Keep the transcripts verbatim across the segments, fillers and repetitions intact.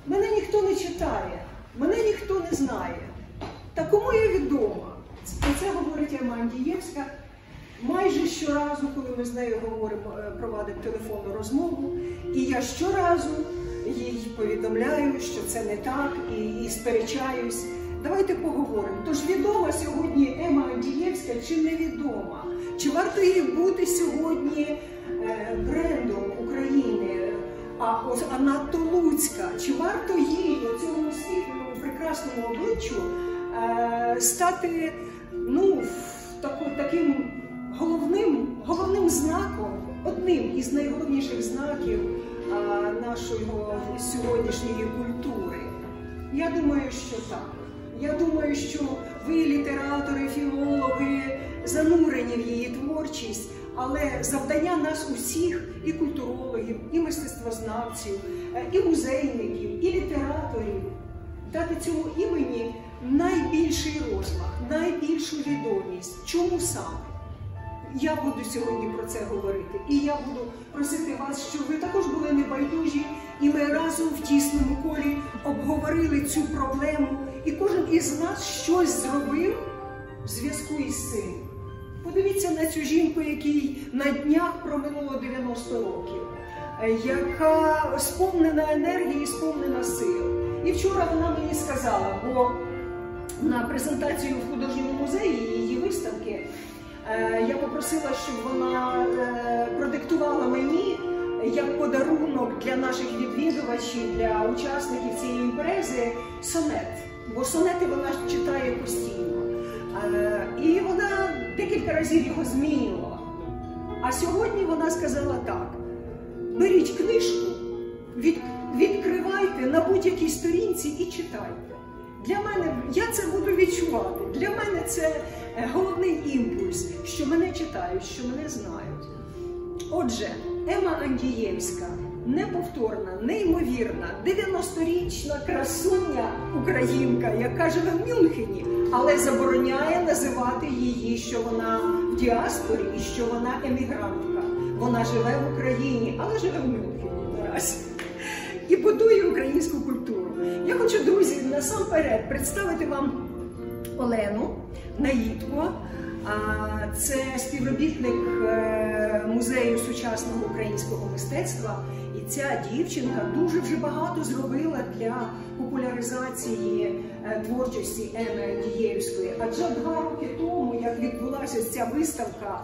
Мене ніхто не читає, мене ніхто не знає. Та кому я відома? Про це говорить Ема Андієвська майже щоразу, коли ми з нею говоримо, проводимо телефонну розмову. І я щоразу їй повідомляю, що це не так, і, і сперечаюсь. Давайте поговоримо. Тож відома сьогодні Ема Андієвська чи невідома? Чи варто їй бути сьогодні брендом України, а, а надто Луцька? Чи варто їй, цьому світлому, прекрасному обличчю, е, стати ну, тако, таким головним, головним знаком, одним із найголовніших знаків е, нашої сьогоднішньої культури? Я думаю, що так. Я думаю, що ви, літератори, філологи, занурені в її творчість, але завдання нас усіх, і культурологів, і мистецтвознавців, і музейників, і літераторів, дати цьому імені найбільший розмах, найбільшу відомість. Чому саме? Я буду сьогодні про це говорити. І я буду просити вас, щоб ви також були небайдужі, і ми разом в тісному колі обговорили цю проблему, і кожен із нас щось зробив в зв'язку із цим. Подивіться на цю жінку, якій на днях проминуло дев'яносто років, яка сповнена енергії, сповнена сил. І вчора вона мені сказала, бо на презентацію в художньому музеї її виставки я попросила, щоб вона продиктувала мені як подарунок для наших відвідувачів, для учасників цієї імпрези сонет. Бо сонети вона читає постійно. І вона декілька разів його змінювала. А сьогодні вона сказала так: беріть книжку, від, відкривайте на будь-якій сторінці і читайте. Для мене, я це буду відчувати. Для мене це головний імпульс, що мене читають, що мене знають. Отже, Ема Андієвська – неповторна, неймовірна, дев'яносторічна красуня українка, яка живе в Мюнхені, але забороняє називати її, що вона в діаспорі і що вона емігрантка. Вона живе в Україні, але живе в Мюнхені наразі. І будує українську культуру. Я хочу, друзі, насамперед представити вам Олену Наїдко. Це співробітник Музею сучасного українського мистецтва. І ця дівчинка дуже вже багато зробила для популяризації творчості Еми Андієвської. Адже два роки тому, як відбулася ця виставка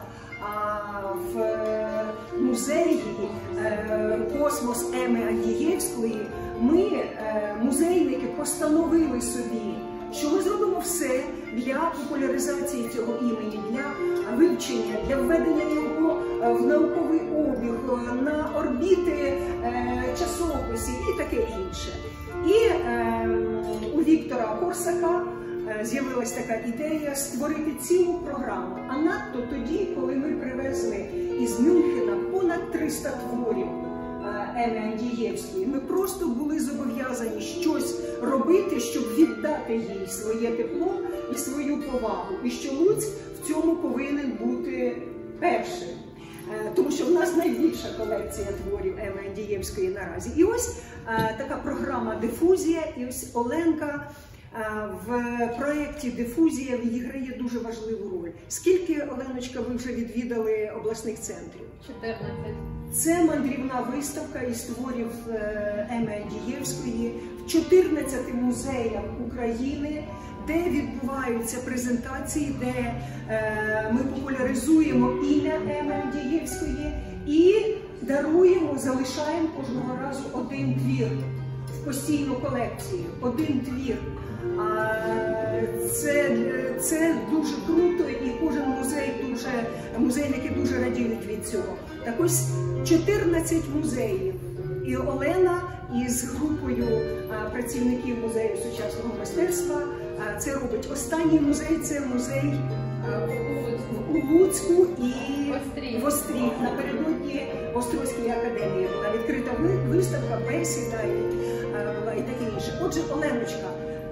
в музеї «Космос Еми Андієвської», ми, музейники, постановили собі, що ми зробимо все для популяризації цього імені, для вивчення, для введення його в науковий обіг, на орбіти часописів і таке інше. І е, у Віктора Корсака з'явилась така ідея створити цілу програму. А надто тоді, коли ми привезли із Мюнхена понад триста творів Еми Андієвської, ми просто були зобов'язані щось робити, щоб віддати їй своє тепло і свою повагу. І що Луцьк в цьому повинен бути першим. Тому що в нас найбільша колекція творів Еми Андієвської наразі. І ось а, така програма «Дифузія», і ось Оленка а, в проєкті «Дифузія» відіграє дуже важливу роль. Скільки, Оленочка, ви вже відвідали обласних центрів? чотирнадцять. Це мандрівна виставка із творів Еми Андієвської в чотирнадцяти музеях України, де відбуваються презентації, де е, ми популяризуємо ім'я Еми Андієвської і даруємо, залишаємо кожного разу один твір в постійну колекцію, один твір. А, це, це дуже круто, і кожен музей дуже, музейники дуже радіють від цього. Так ось чотирнадцять музеїв. І Олена із групою а, працівників Музею сучасного мистецтва а, це робить. Останній музей – це музей а, в, у Луцьку і в Острі. Напередодні Острозької академії була відкрита виставка, бесіда і, а, була і таке інше. Отже, Оленочка,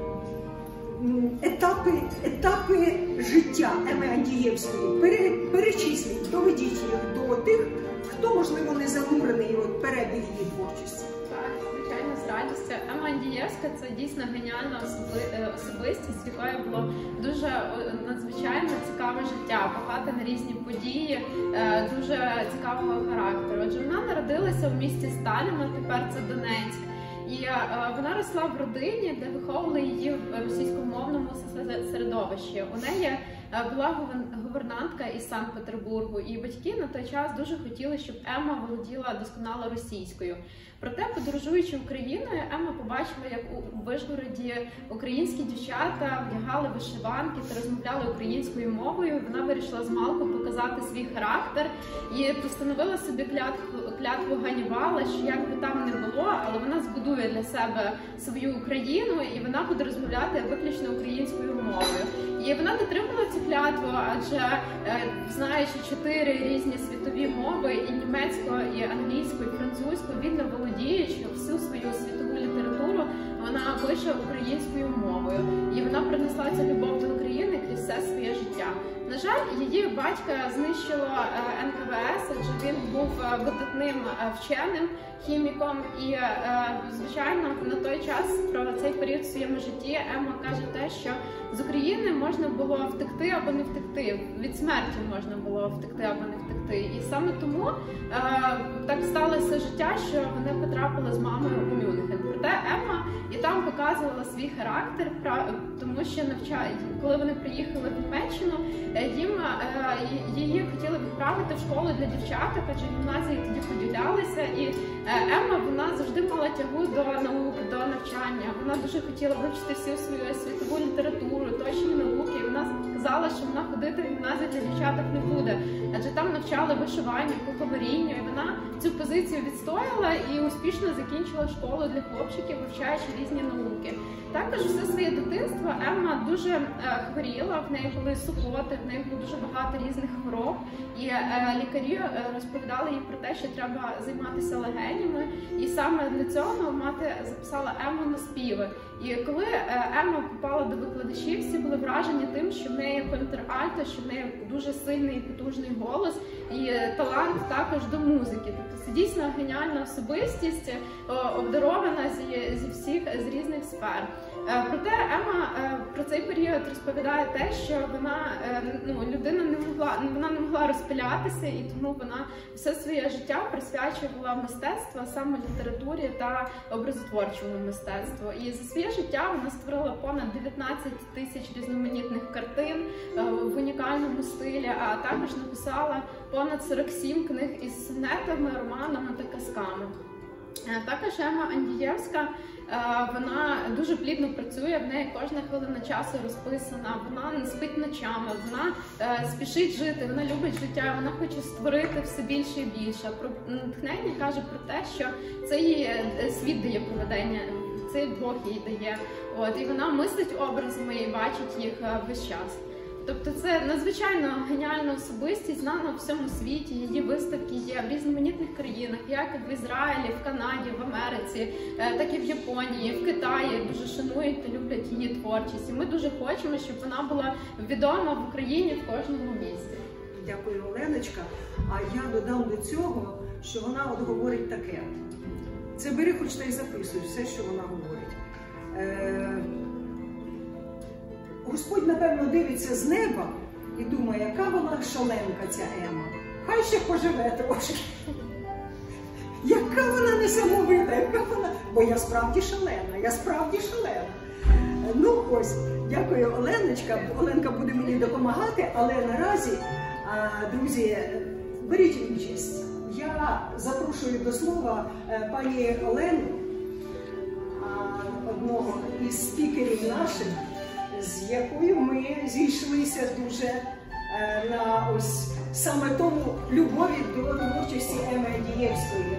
етапи, етапи життя Еми Андієвської пере, перечисліть, доведіть їх до тих, хто, можливо, не занурений у перебіг її творчості. Так, звичайно, з радістю. Ема Андієвська – це дійсно геніальна особистість, якою було дуже надзвичайно цікаве життя, багато на різні події, дуже цікавого характеру. Отже, вона народилася в місті Сталіно, тепер це Донецьк. І е, вона росла в родині, де виховували її в російськомовному середовищі. У неї е, була гувернантка із Санкт-Петербургу, і батьки на той час дуже хотіли, щоб Ема володіла досконало російською. Проте, подорожуючи Україною, Ема побачила, як у Вишгороді українські дівчата вдягали вишиванки та розмовляли українською мовою. Вона вирішила змалку показати свій характер і постановила собі клятву, клятву Ганнібала, що як би там не було, але вона збудує для себе свою Україну і вона буде розмовляти виключно українською мовою. І вона дотримала цю клятву, адже знаючи чотири різні світові мови, і німецьку, і англійську, і французьку, вільно володіючи всю свою світову літературу, вона пише українською мовою. І вона принесла цю любов до України крізь все своє життя. На жаль, її батька знищило ен ка ве ес, адже він був видатним вченим, хіміком. І, звичайно, на той час, про цей період в своєму житті, Ема каже те, що з України можна було втекти або не втекти, від смерті можна було втекти або не втекти. І саме тому так сталося життя, що вони потрапили з мамою у Мюнхен. Проте Ема і там показувала свій характер, тому що навчають, коли вони приїхали в Німеччину, їм її хотіли відправити в школу для дівчаток, адже гімназії тоді поділялися, і Ема, вона завжди мала тягу до наук, до навчання. Вона дуже хотіла вивчити всю свою світову літературу, точні науки. І вона казала, що вона ходити в гімназію для дівчаток не буде, адже там навчали вишиванню, куховарінню, і вона цю позицію відстояла і успішно закінчила школу для хлопчиків, вивчаючи різні науки. Також все своє дитинство Ема дуже е, хворіла, в неї були сухоти, в неї було дуже багато різних хвороб, і е, лікарі е, розповідали їй про те, що треба займатися легенями, і саме для цього мати записала Ему на співи. І коли е, Ема попала до викладачів, всі були вражені тим, що в неї контральто, що в неї дуже сильний і потужний голос, і талант також до музики. Тобто це дійсно геніальна особистість, обдарована зі, зі всіх, з різних сфер. Проте Ема про цей період розповідає те, що вона, ну, людина не могла, вона не могла розпилятися, і тому вона все своє життя присвячувала мистецтву, саме літературі та образотворчому мистецтву. І за своє життя вона створила понад дев'ятнадцять тисяч різноманітних картин в унікальному стилі, а також написала понад сорок сім книг із сонетами, романами та казками. Також Ема Андієвська, вона дуже плідно працює, в неї кожна хвилина часу розписана, вона не спить ночами, вона спішить жити, вона любить життя, вона хоче створити все більше і більше. Про натхнення каже про те, що це їй світ дає проведення, це Бог їй дає. От, і вона мислить образами і бачить їх весь час. Тобто це надзвичайно геніальна особистість, знана у всьому світі, її виставки є в різноманітних країнах, як в Ізраїлі, в Канаді, в Америці, так і в Японії, в Китаї. Дуже шанують та люблять її творчість. І ми дуже хочемо, щоб вона була відома в Україні в кожному місті. Дякую, Оленочка. А я додам до цього, що вона от говорить таке. Це бери хоч та й записуй все, що вона говорить. Е Господь, напевно, дивиться з неба і думає, яка вона шаленка, ця Ема. Хай ще поживе трошки. Яка вона несамовита, яка вона... Бо я справді шалена, я справді шалена. Ну ось, дякую, Оленочка. Оленка буде мені допомагати, але наразі, друзі, беріть участь. Я запрошую до слова пані Олену, одного із спікерів наших, з якою ми зійшлися дуже е, на ось саме тому любові до творчості Еми Андієвської.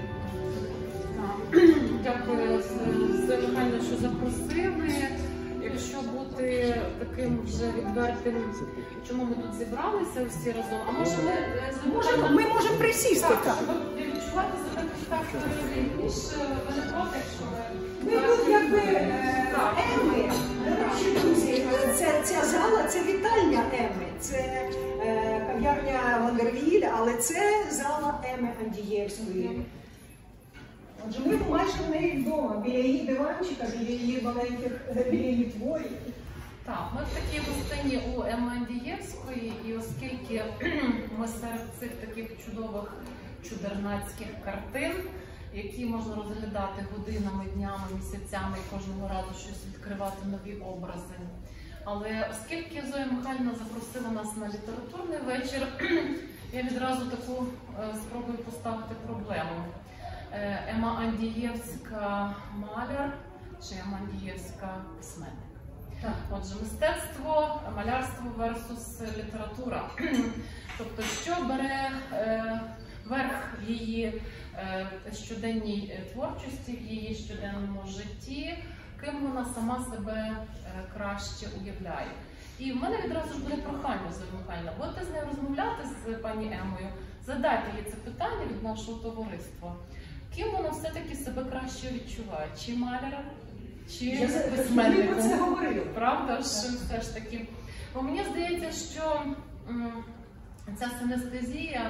Дякую звичайно, що запросили. Якщо бути таким вже відвертим, чому ми тут зібралися всі разом, а може ми можемо, ми можемо присісти. Так, так. Щоб відчувати себе так ніж ви не проти, якщо ми тут якби Еми, друзі, це, ця зала, це вітальня Еми, це е, кав'ярня Вандервіль, але це зала Еми Андієвської. Отже, ми майже в неї вдома, біля її диванчика, біля її маленьких, біля її творів. Так, ми в такій гостині у Емми Андієвської, і оскільки ми серед цих таких чудових чудернацьких картин, які можна розглядати годинами, днями, місяцями і кожного разу щось відкривати нові образи. Але оскільки Зоя Михайлівна запросила нас на літературний вечір, я відразу таку е, спробую поставити проблему. Е, Емма Андієвська маляр чи Емма Андієвська письменник? Так. Отже, мистецтво, малярство версус література. Тобто, що бере е, верх в її е, щоденній творчості, в її щоденному житті, ким вона сама себе е, краще уявляє. І в мене відразу ж буде прохання, Зоя Михайлівна, будете з нею розмовляти з пані Еммою, задайте їй це питання від нашого товариства. Ким вона все-таки себе краще відчуває? Чи маляром, чи письменником? Про це говорили. Правда ж, все ж таки. Бо мені здається, що м, ця синестезія,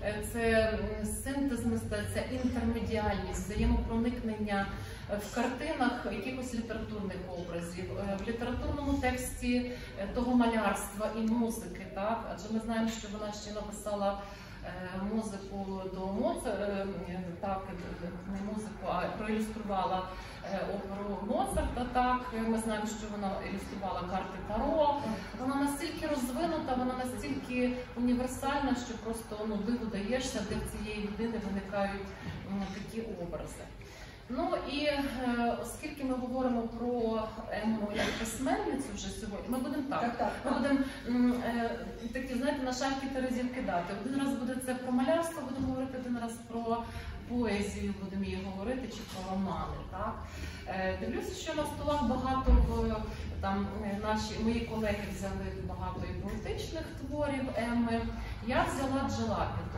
це синтез мистецтва, інтермедіальність, взаємопроникнення в картинах якихось літературних образів, в літературному тексті того малярства і музики, так? Адже ми знаємо, що вона ще написала музику до Моцарта, так, не музику, а проілюструвала оперу Моцарта, так, ми знаємо, що вона ілюструвала карти Таро. Вона настільки розвинута, вона настільки універсальна, що просто ну, диву даєшся, де в цієї людини виникають м, такі образи. Ну і е, оскільки ми говоримо про Емму як письменницю вже сьогодні, ми будемо так, так, так, ми так. будемо е, такі, знаєте, на шайки терезів кидати. Один раз буде це про малярство, будемо говорити, один раз про поезію, будемо її говорити, чи про романи. Так? Е, дивлюся, що на столах багато в, там, наші, мої колеги взяли багато і поетичних творів Емми. Я взяла Джелапіду.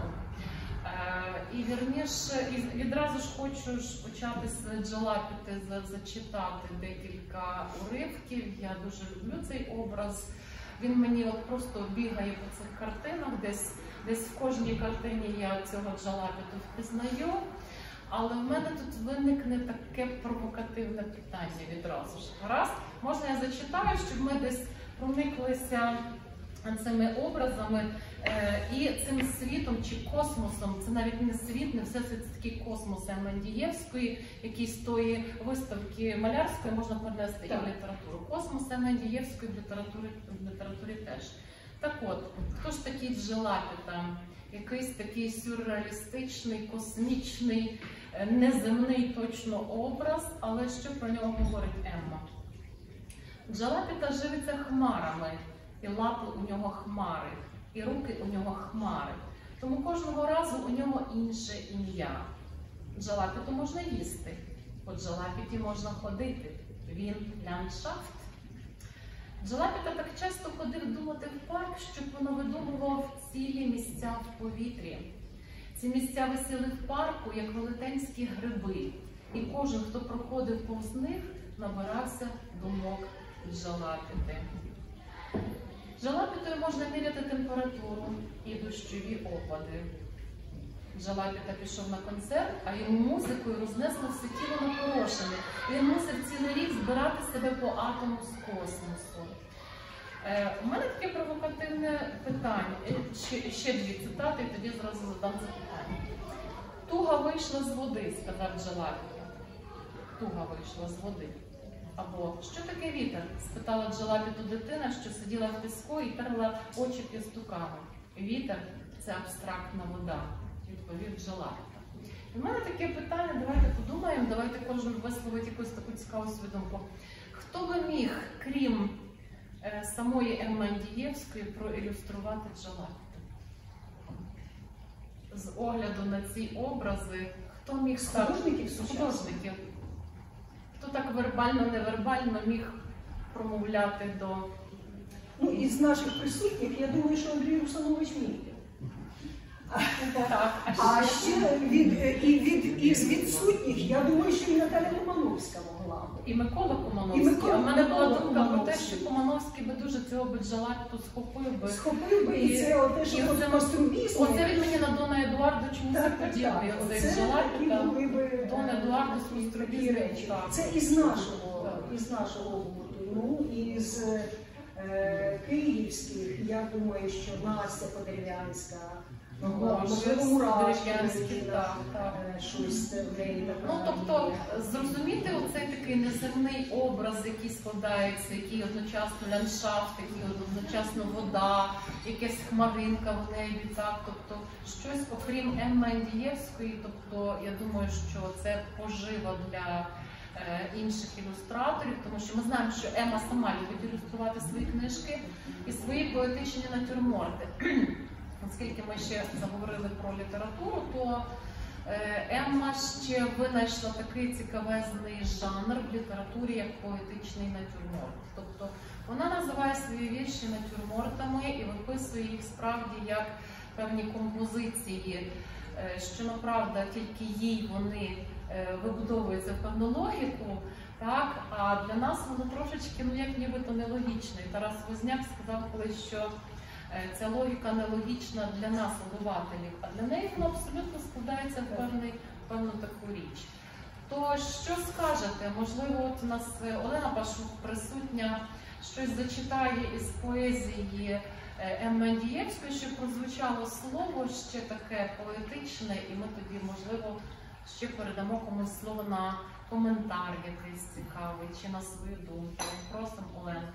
І вірніше, і відразу ж хочу ж почати з Джелапіди, зачитати декілька уривків. Я дуже люблю цей образ. Він мені от просто бігає по цих картинах, десь, десь в кожній картині я цього Джелапіду впізнаю. Але в мене тут виникне таке провокативне питання відразу ж. Гаразд? Можна я зачитаю, щоб ми десь прониклися цими образами е, і цим світом чи космосом, це навіть не світ, не все це такий космос Емми Андієвської, який з тої виставки малярської можна перенести і в літературу. Космос Емми Андієвської в літературі, в літературі теж. Так от, хто ж такий Джелапіда? Якийсь такий сюрреалістичний, космічний, неземний точно образ, але що про нього говорить Емма? Джелапіда живиться хмарами. І лапи у нього хмари, і руки у нього хмари. Тому кожного разу у нього інше ім'я. Джелапіду можна їсти, по Джелапіді можна ходити. Він ландшафт. Джелапіда так часто ходив думати в парк, що понавидумував цілі місця в повітрі. Ці місця висіли в парку, як велетенські гриби. І кожен, хто проходив повз них, набирався думок Джелапіди. Джелапідою можна міряти температуру і дощові опади. Джелапіда пішов на концерт, а йому музикою рознесло все тіло напорошене. Він мусив цілий рік збирати себе по атому з космосу. Е, у мене таке провокативне питання. Ще, ще дві цитати, і тоді зразу задам запитання. Туга вийшла з води, сказав Джелапіда. Туга вийшла з води. Або «Що таке вітер?» – спитала Джелапіду дитина, що сиділа в піску і терла очі п'ястуками. «Вітер – це абстрактна вода», – відповів Джелапіда. У мене таке питання, давайте подумаємо, давайте кожен висловить якусь таку цікаву свою думку. Хто би міг, крім е, самої Емми Андієвської, проілюструвати Джелапіду? З огляду на ці образи, хто міг з художників? З художників. Хто так вербально-невербально міг промовляти до... Ну, із наших присутніх, я думаю, що Андрій Русанович міг. Так, а а ще ще від, і від, із відсутніх, я думаю, що і Наталя Романовська могла б. І Микола Комановський. І Микола, а в мене була Микола думка про те, Комановський. що Комановський би дуже цього бджолату схопив би. Схопив би, і І- це те, що і оце- костюмбізм. Оце від мені на Дона Едуарда чомусь Так, так, подібний. так. Оцей Це бджолат, такі там, були би Дон е, Едуардо з такі Мустробізмом, речі. так. Це із нашого, Так. із нашого гурту. Ну, із е, київських, я думаю, що Настя Подерев'янська, Ну, можливо, щось Мурашко, Подерев'янський, Ірина, так, так. е, щось в неї таке. Ну, тобто, зрозуміти оцей такий неземний образ, який складається, який одночасно ландшафт, який одночасно вода, якась хмаринка в небі, так, тобто, щось окрім Емми Андієвської, тобто, я думаю, що це пожива для е, інших ілюстраторів, тому що ми знаємо, що Емма сама любить ілюструвати свої книжки і свої поетичні натюрморти. Оскільки ми ще заговорили про літературу, то е, Емма ще винайшла такий цікавезний жанр в літературі, як поетичний натюрморт. Тобто вона називає свої вірші натюрмортами і виписує їх справді як певні композиції, е, що, направда, тільки їй вони е, вибудовуються в певну логіку, так? А для нас воно трошечки, ну як нібито нелогічно. І Тарас Возняк сказав колись, що ця логіка нелогічна для нас, обивателів, а для неї вона абсолютно складається в певний, певну таку річ. То що скажете? Можливо, от у нас Олена Пашук присутня, щось зачитає із поезії Емми Андієвської, щоб прозвучало слово ще таке поетичне, і ми тоді, можливо, ще передамо комусь слово на коментар якийсь цікавий, чи на свою думку. Просимо, Олена.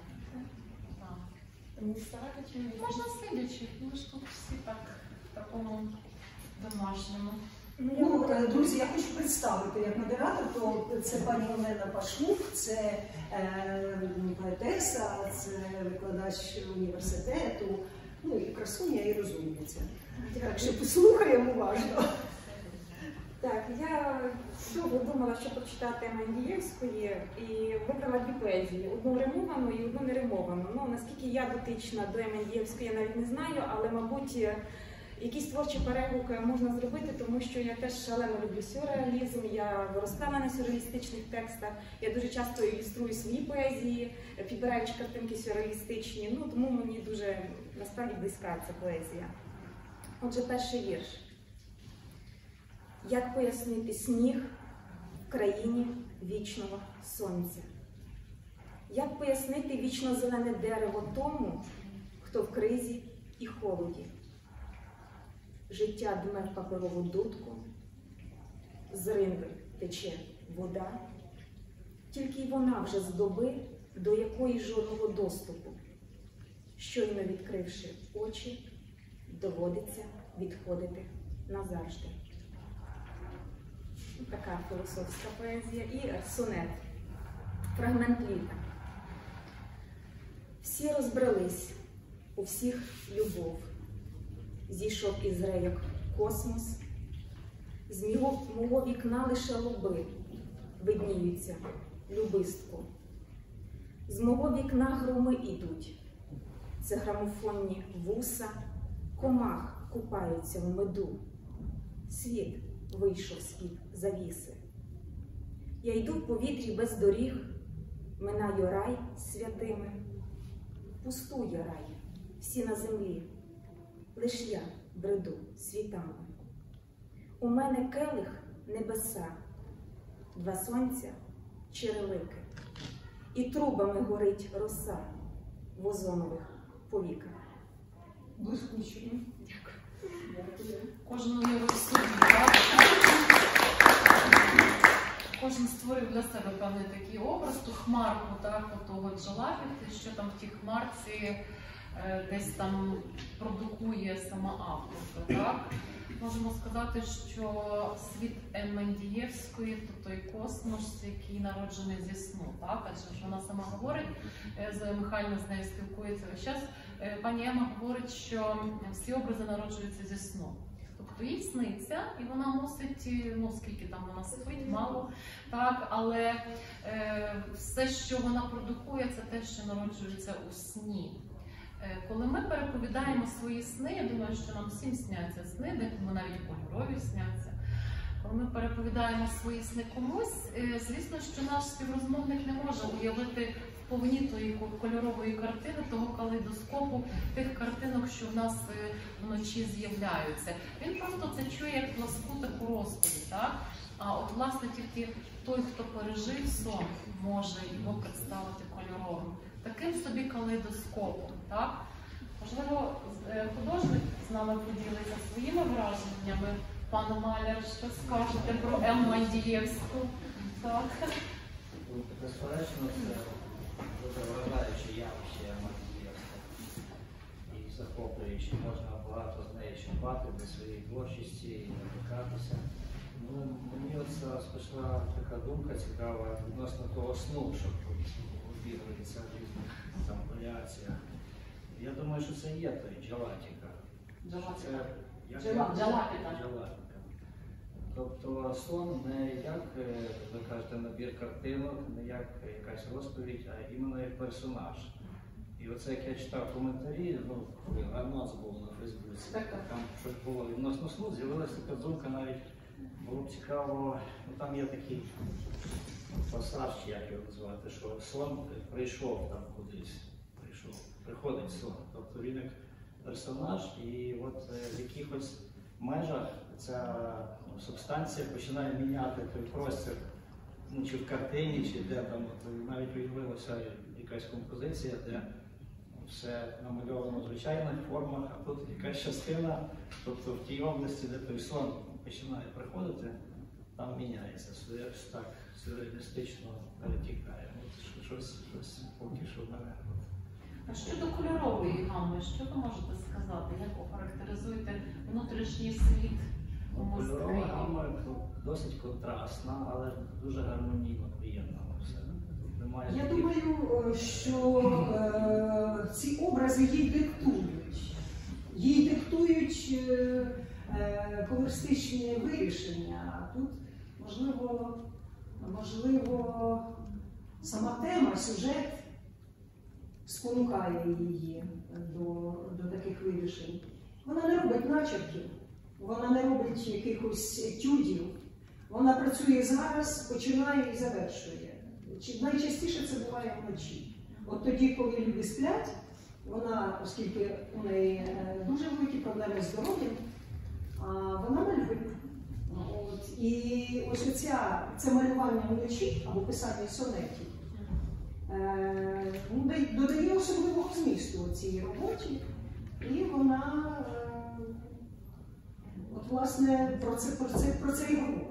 Можна сидячи, ми ж тут всі так в такому домашньому. Ну, е, друзі, я хочу представити як модератор, то це пані Олена Пашук, це е, поетеса, це викладач університету, ну і красуня, і розумниця. Так що послухаємо уважно. Так, я довго думала, що прочитати Емми Андієвської, і вибрала дві поезії. Одну римовану і одну неримовану. Ну, наскільки я дотична до Емми Андієвської, я навіть не знаю, але, мабуть, якісь творчі перегуки можна зробити, тому що я теж шалено люблю сюрреалізм, я виростала на сюрреалістичних текстах, я дуже часто ілюструю свої поезії, підбираючи картинки сюрреалістичні, ну, тому мені дуже, насправді, близька ця поезія. Отже, перший вірш. Як пояснити сніг в країні вічного сонця? Як пояснити вічно-зелене дерево тому, хто в кризі і холоді? Життя дме в паперову дудку, з ринви тече вода, тільки й вона вже з доби, до якої жодного доступу. Щойно відкривши очі, доводиться відходити назавжди. Така філософська поезія. І сонет. Фрагмент літа. Всі розбрались, у всіх любов. Зійшов із рейок космос. З мого, мого вікна лише лоби видніються любистку. З мого вікна громи ідуть. Це грамофонні вуса, комах купаються в меду. Світ вийшов з-під завіси. Я йду в повітрі без доріг, минаю рай святими. Пустує рай, всі на землі, лиш я бреду світами. У мене келих небеса, два сонця черевики, і трубами горить роса в озонових повіках. Блискуче. Дякую. Кожен уявив собі, так? Кожен створив для себе певний такий образ, ту хмарку, так, того джалапіти, що там в тій хмарці е, десь там продукує сама авторка, так? Можемо сказати, що світ Емми Андієвської – то той космос, який народжений зі сну, так? Адже ж вона сама говорить, Зоя Михайлівна з нею спілкується весь час, пані Емма говорить, що всі образи народжуються зі сну. Тобто їй сниться, і вона мусить, ну скільки там вона спить, мало, так, але е, все, що вона продукує, це те, що народжується у сні. Е, коли ми переповідаємо свої сни, я думаю, що нам всім сняться сни, декому навіть кольорові сняться, коли ми переповідаємо свої сни комусь, е, звісно, що наш співрозмовник не може уявити повні тої кольорової картини, того калейдоскопу, тих картинок, що в нас е, вночі з'являються. Він просто це чує як пласку таку розповідь, так? А от, власне, тільки той, хто пережив сон, може його представити кольоровим. Таким собі калейдоскопом, так? Можливо, художник з нами поділиться своїми враженнями. Пане Маляр, що скажете про Емму Андієвську? Так. Безперечно, це дуже вражаюче явище Емма Андієвська. І захоплюючи, можна багато з неї чіпати до своєї творчості і надихатися. Ну, мені от спочатку така думка цікава відносно того сну, що обігрується в різних там варіаціях. Я думаю, що це є той джалатіка. Джалатіка. Джалатіка. Джалатіка. Тобто сон не як, ви кажете, набір картинок, не як якась розповідь, а іменно як персонаж. І оце, як я читав коментарі, ну, коли анонс був на Фейсбуці, там щось було відносно сну, з'явилася така думка, навіть було б цікаво, ну там є такий пасаж, як його назвати, що сон прийшов там кудись, прийшов, приходить сон. Тобто він як персонаж, і от в якихось межах ця ну, субстанція починає міняти той простір, ну, чи в картині, чи де там, от, навіть уявилася якась композиція, де все намальовано в звичайних формах, а тут якась частина, тобто в тій області, де той сон починає приходити, там міняється, все так сюрреалістично перетікає. От, щось, щось поки що в мене. А щодо кольорової гами, що ви можете сказати? Як охарактеризуєте внутрішній світ у Москві? Кольорова гама досить контрастна, але дуже гармонійно поєднано все. Немає Я таких... думаю, що е, ці образи їй диктують. Їй диктують е, е, колористичні вирішення. А тут, можливо, можливо, сама тема, сюжет спонукає її до, до таких вирішень. Вона не робить начерків, вона не робить якихось етюдів. Вона працює зараз, починає і завершує. Найчастіше це буває вночі. От тоді, коли люди сплять, вона, оскільки у неї дуже великі проблеми з здоров'ям, вона малює. От, і ось оця, це малювання вночі або писання сонетів е, додає особливого змісту цій роботі, і вона е, от, власне, про це, про це, про це і говорить.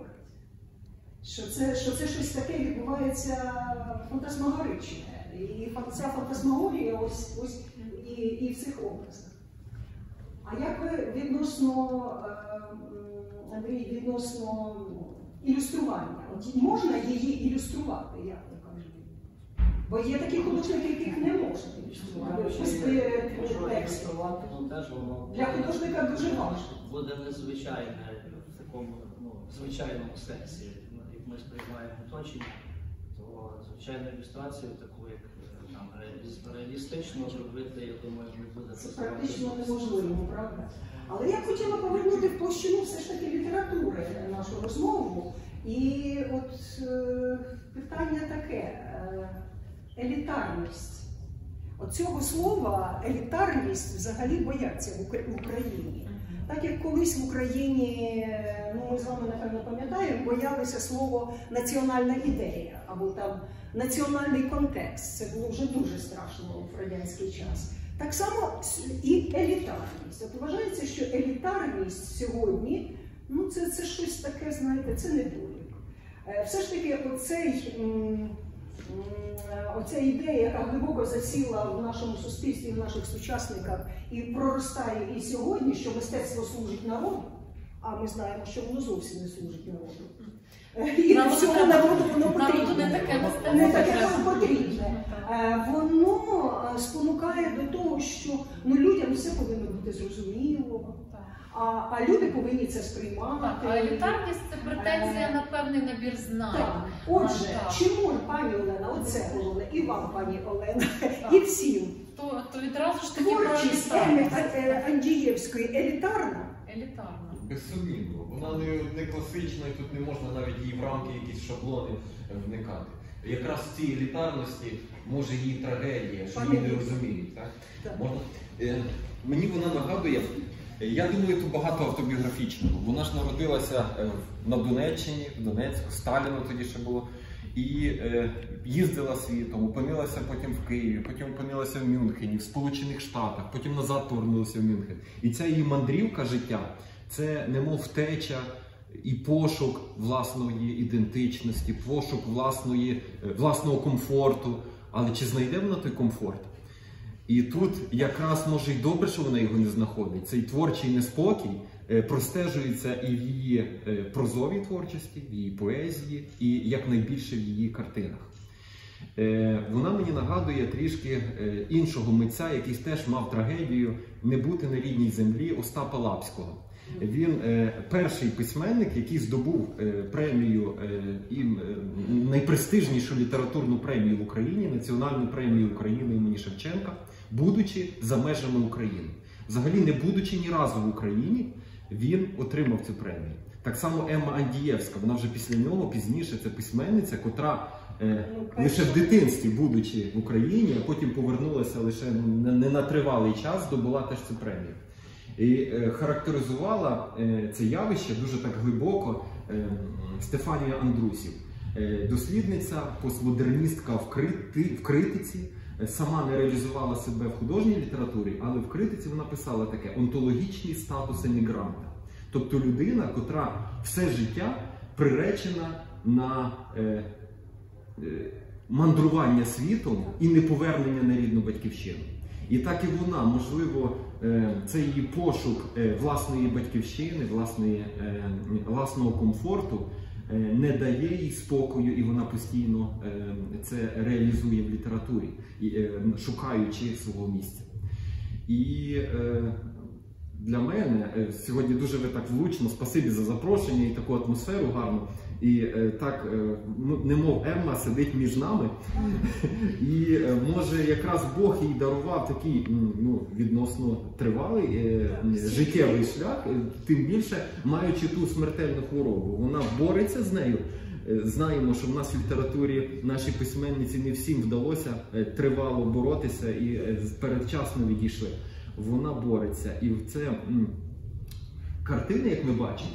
Що це, що це щось таке відбувається фантасмагоричне. І ця фантасмагорія ось, ось і, і в цих образах. А як ви відносно, Андрій, відносно ілюстрування? От можна її ілюструвати, як ви кажете? Бо є такі художники, яких не можна ілюструвати. Якщо ілюструвати, то теж воно для художника дуже важко. Буде незвичайне в такому, ну, звичайному сенсі. Як ми сприймаємо оточення, то звичайну ілюстрацію, таку як там реалістично зробити, я думаю, не буде. Це практично неможливо, правда? Але я хотіла повернути в площину все ж таки літератури нашу розмову. І от е, питання таке, е, елітарність. От цього слова елітарність взагалі бояться в Україні. Так як колись в Україні, ну ми з вами, напевно, пам'ятаємо, боялися слово «національна ідея» або там «національний контекст». Це було вже дуже страшно в радянський час. Так само і елітарність. От вважається, що елітарність сьогодні, ну це, це щось таке, знаєте, це недолік. Все ж таки оцей, оця ідея, яка глибоко засіла в нашому суспільстві, в наших сучасниках і проростає і сьогодні, що мистецтво служить народу, а ми знаємо, що воно зовсім не служить народу. І всього народу воно потрібне. Не таке воно потрібне. Воно спонукає до того, що ну, людям все повинно бути зрозуміло, а, а люди повинні це сприймати. Так, а елітарність – це претензія на певний набір знань. Так. Отже, так. чому, пані Олена, оце головне, і вам, пані Олена, і всім. То, то відразу ж таки Творчість Емми Андієвської елітарна? Елітарна. безсумнівно. Вона не, не класична, і тут не можна навіть її в рамки, якісь шаблони вникати. Якраз в цій елітарності може її трагедія, що її не розуміють. Так? Так. Можна? Е, мені вона нагадує, я думаю, тут багато автобіографічного. Вона ж народилася е, на Донеччині, в Донецьку, Сталіну тоді ще було. І е, їздила світом, опинилася потім в Києві, потім опинилася в Мюнхені, в Сполучених Штатах, потім назад повернулася в Мюнхен. І ця її мандрівка життя – це немов втеча і пошук власної ідентичності, пошук власної, власного комфорту. Але чи знайде вона той комфорт? І тут якраз може й добре, що вона його не знаходить. Цей творчий неспокій простежується і в її прозовій творчості, в її поезії, і якнайбільше в її картинах. Вона мені нагадує трішки іншого митця, який теж мав трагедію не бути на рідній землі, Остапа Лапського. Він перший письменник, який здобув премію, найпрестижнішу літературну премію в Україні, Національну премію України імені Шевченка, будучи за межами України. Взагалі, не будучи ні разу в Україні, він отримав цю премію. Так само Емма Андієвська, вона вже після нього, пізніше, це письменниця, котра е, лише в дитинстві, будучи в Україні, а потім повернулася лише не на тривалий час, здобула теж цю премію. І е, характеризувала е, це явище дуже так глибоко е, Стефанія Андрусів. Е, дослідниця, постмодерністка в, крити, в критиці, е, сама не реалізувала себе в художній літературі, але в критиці вона писала таке: онтологічний статус емігранта. Тобто людина, котра все життя приречена на е, е, мандрування світом і неповернення на рідну батьківщину. І так і вона, можливо, е, це її пошук е, власної батьківщини, власної, е, власного комфорту е, не дає їй спокою, і вона постійно е, це реалізує в літературі, е, шукаючи свого місця. І е, для мене сьогодні дуже ви так влучно, спасибі за запрошення і таку атмосферу гарну. І е, так, е, немов Емма сидить між нами. І е, може якраз Бог їй дарував такий ну, відносно тривалий е, життєвий шлях, тим більше маючи ту смертельну хворобу. Вона бореться з нею. Знаємо, що в нас в літературі нашій письменниці не всім вдалося тривало боротися і передчасно відійшли. Вона бореться. І це м, картини, як ми бачимо,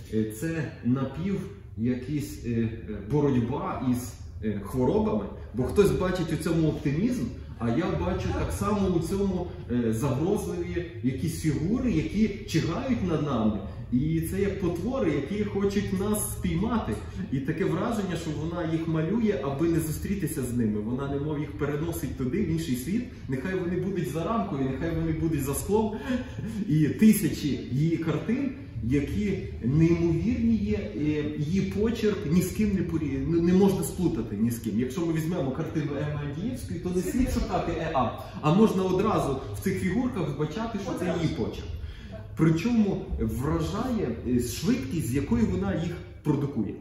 це напів якась е, боротьба із е, хворобами, бо хтось бачить у цьому оптимізм, а я бачу так само у цьому е, загрозливі якісь фігури, які чигають над нами. І це як потвори, які хочуть нас спіймати. І таке враження, що вона їх малює, аби не зустрітися з ними. Вона немов їх переносить туди, в інший світ. Нехай вони будуть за рамкою, нехай вони будуть за склом. І тисячі її картин, які неймовірні є, її почерк ні з ким не, порі... не можна сплутати ні з ким. Якщо ми візьмемо картину Емми Андієвської, то не слід шукати ЕА, а можна одразу в цих фігурках вбачати, що це її почерк. Причому вражає швидкість, з якою вона їх продукує.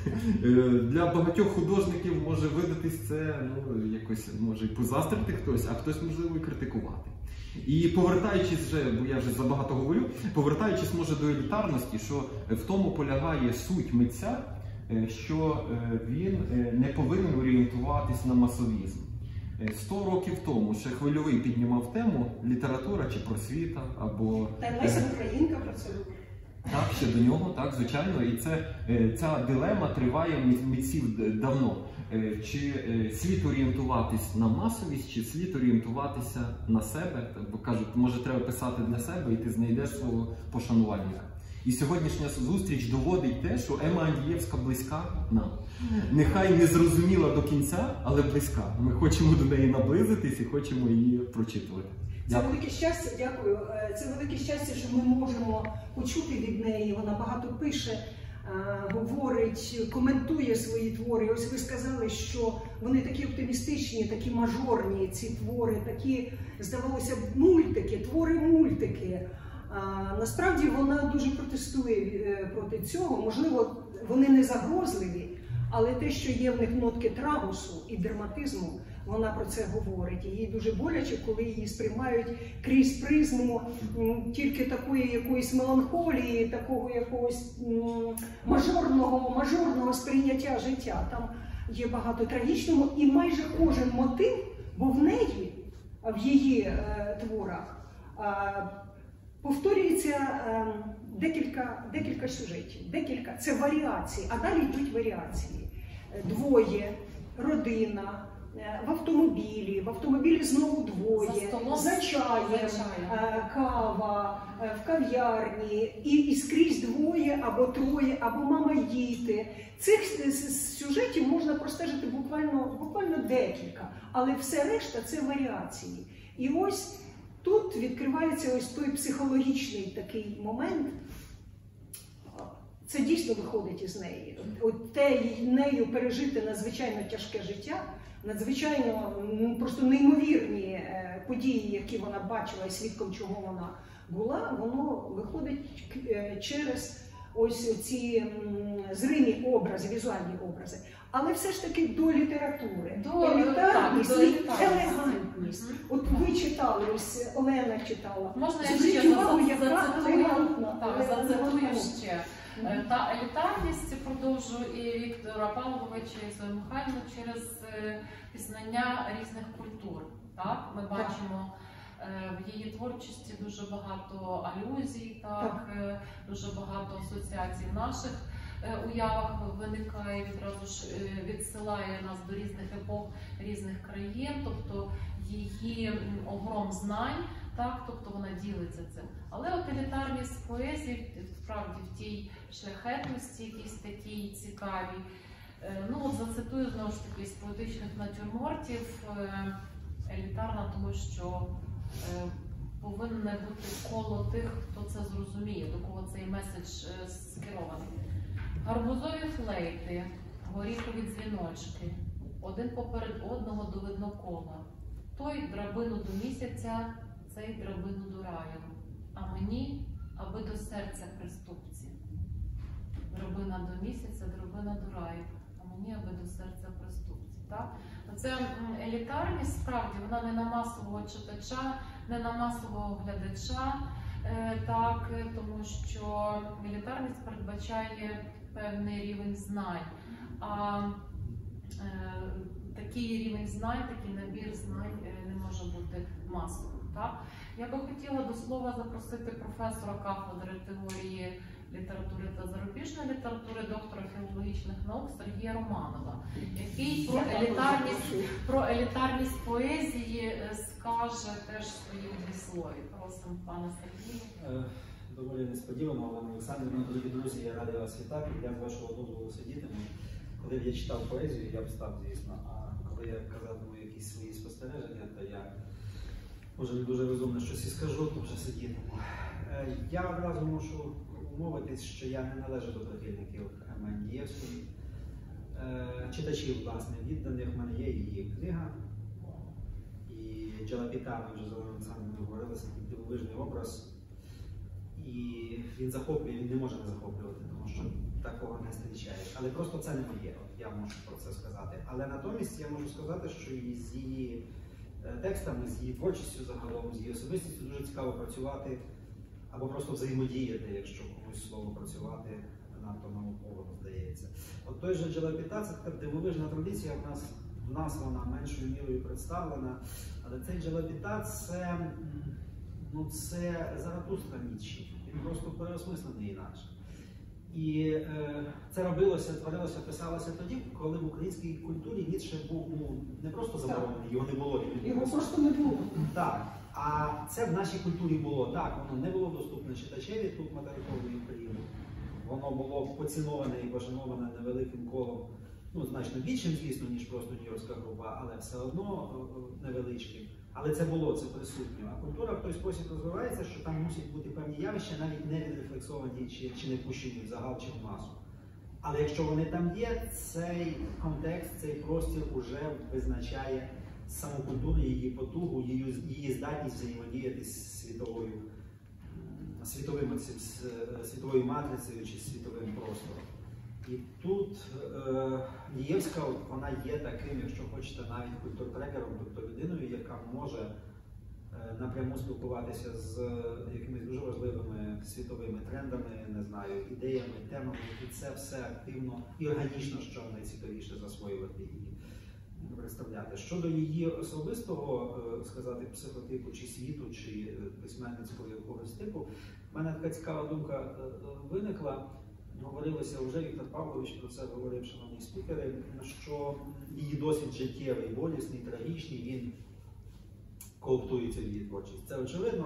Для багатьох художників може видатись це, ну, якось може і позастрити хтось, а хтось, можливо, і критикувати. І повертаючись вже, бо я вже забагато говорю, повертаючись, може, до елітарності, що в тому полягає суть митця, що він не повинен орієнтуватись на масовізм. Сто років тому ще Хвильовий піднімав тему література чи просвіта, або... Та й Леся Українка про це робить. Так, ще до нього, так, звичайно. І це, ця дилема триває митців давно. Чи слід орієнтуватись на масовість, чи слід орієнтуватися на себе? Бо кажуть, може треба писати для себе, і ти знайдеш свого пошанувальника. І сьогоднішня зустріч доводить те, що Емма Андієвська близька нам. Нехай не зрозуміла до кінця, але близька. Ми хочемо до неї наблизитись і хочемо її прочитувати. Це велике щастя, дякую. Це велике щастя, що ми можемо почути від неї. Вона багато пише, говорить, коментує свої твори. Ось ви сказали, що вони такі оптимістичні, такі мажорні, ці твори, такі, здавалося б, мультики, твори-мультики. А, насправді вона дуже протестує проти цього. Можливо, вони не загрозливі, Але те, що є в них нотки трагосу і драматизму, вона про це говорить. І їй дуже боляче, коли її сприймають крізь призму м, тільки такої якоїсь меланхолії, такого якогось м, мажорного, мажорного сприйняття життя. Там є багато трагічного, і майже кожен мотив, бо в неї, в її е, творах, е, повторюється е, декілька, декілька сюжетів, декілька, це варіації, а далі йдуть варіації. Двоє, родина, в автомобілі, в автомобілі знову двоє, За столом, за чаєм, за чаєм. е, кава, е, в кав'ярні, і, і скрізь двоє або троє, або мама й діти. Цих с- с- сюжетів можна простежити буквально, буквально декілька, але все решта це варіації. І ось тут відкривається ось той психологічний такий момент. Це дійсно виходить із неї. От те нею пережити надзвичайно тяжке життя, надзвичайно ну, просто неймовірні е, події, які вона бачила і свідком чого вона була, воно виходить е, через ось ці м, зримі образи, візуальні образи. Але все ж таки до літератури. До- елітарність так, до і елітарності. елегантність. От ви читали, ось Олена читала. Можна я Зверніть ще увагу, за- яка зацитую? елегантна, Так, зацитую елегантна. ще. Е, Та елітарність продовжує і Віктора Павловича, і Зою Михайлівну через е, пізнання різних культур. Так? Ми бачимо е, в її творчості дуже багато алюзій, так? Так. е, дуже багато асоціацій в наших е, уявах виникає, відразу ж е, відсилає нас до різних епох, різних країн, тобто її м, огром знань. Так, тобто вона ділиться цим. Але от елітарність поезії, справді в тій шляхетності, якійсь такій цікавій. Е, Ну от зацитую знову ж таки з поетичних натюрмортів. Е, Елітарна, тому що е, повинне бути коло тих, хто це зрозуміє, до кого цей меседж е, скерований. Гарбузові флейти, горіхові дзвіночки, один поперед одного до виднокола. Той драбину до місяця, цей драбину до раю, а мені, аби до серця приступці. Драбина до місяця, драбина до раю, а мені, аби до серця приступці. Так? Це м, елітарність, справді, вона не на масового читача, не на масового глядача, е, так, е, тому що елітарність передбачає певний рівень знань. А е, такий рівень знань, такий набір знань е, не може бути масовим. Так? Я би хотіла до слова запросити професора кафедри теорії літератури та зарубіжної літератури, доктора філологічних наук Сергія Романова, який про елітарність, про елітарність поезії е, скаже теж свої дві слові. Просимо, пане Сергію. Е, Доволі несподівано, Олена Олександрівна, дорогі друзі, я радий вас вітати. Я з вашого дозволу сидітиму. Коли б я читав поезію, я б став, звісно, а коли я казатиму якісь свої спостереження, то я може не дуже розумно щось і скажу, то вже сидітиму. Е, Я одразу мушу умовитись, що я не належу до прихильників Мандієвської. Е, Читачів, власне, відданих, в мене є її книга. І Джалапіта, ми вже з Оленою Олександрівною говорили, це дивовижний образ. І він захоплює, він не може не захоплювати, тому що такого не зустрічає. Але просто це не моє, от я можу про це сказати. Але натомість я можу сказати, що і з її е, текстами, з її творчістю загалом, з її особистістю дуже цікаво працювати або просто взаємодіяти, якщо комусь слово працювати надто науково, здається. От той же Джалапіта, це така дивовижна традиція, в нас, в нас вона меншою мірою представлена, але цей Джалапіта це, м, ну, це Заратустра Ніцше. Він просто переосмислений інакше. І е, це робилося, творилося, писалося тоді, коли в українській культурі Ніцше був ну, не просто заборонений, його не було. він Його був просто не було. Так. А це в нашій культурі було так, воно не було доступне читачеві тут материкової України. Воно було поціноване і пошановане невеликим колом, ну, значно більшим, звісно, ніж просто нью-йоркська група, але все одно невеличким. Але це було, це присутньо. А культура в той спосіб розвивається, що там мусять бути певні явища, навіть не відрефлексовані чи, чи не пущені в загал чи в масу. Але якщо вони там є, цей контекст, цей простір уже визначає саму культуру, її потугу, її, її здатність взаємодіяти з світовою, світовим, з світовою матрицею чи світовим простором. І тут е, Нієвська, вона є таким, якщо хочете, навіть культуртрекером, тобто людиною, яка може е, напряму спілкуватися з якимись дуже важливими світовими трендами, не знаю, ідеями, темами, і це все активно і органічно, що найцікавіше, засвоювати її, представляти. Щодо її особистого, е, сказати, психотипу, чи світу, чи письменницького якогось типу, в мене така цікава думка е, виникла. Говорилося вже, Віктор Павлович про це говорив, шановні спікери, що її досвід життєвий, болісний, трагічний, він кооптується в її творчість. Це очевидно.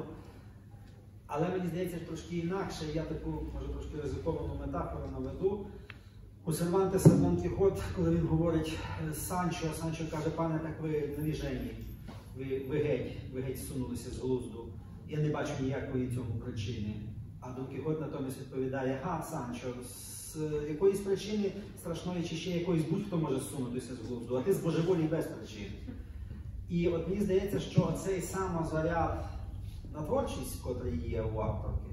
Але мені здається, трошки інакше, я таку, може, трошки ризиковану метафору наведу. У Сервантеса Дон Кіхот, коли він говорить Санчо, Санчо каже: пане, так ви навіжені, ви, ви геть, ви геть сунулися з глузду. Я не бачу ніякої цьому причини. А Дон Кіхот натомість відповідає: га, Санчо, з якоїсь причини страшної чи ще якоїсь будь-хто може сунутися з глузду, а ти з божеволі без причин. І от мені здається, що цей самозаряд на творчість, котрий є у авторки,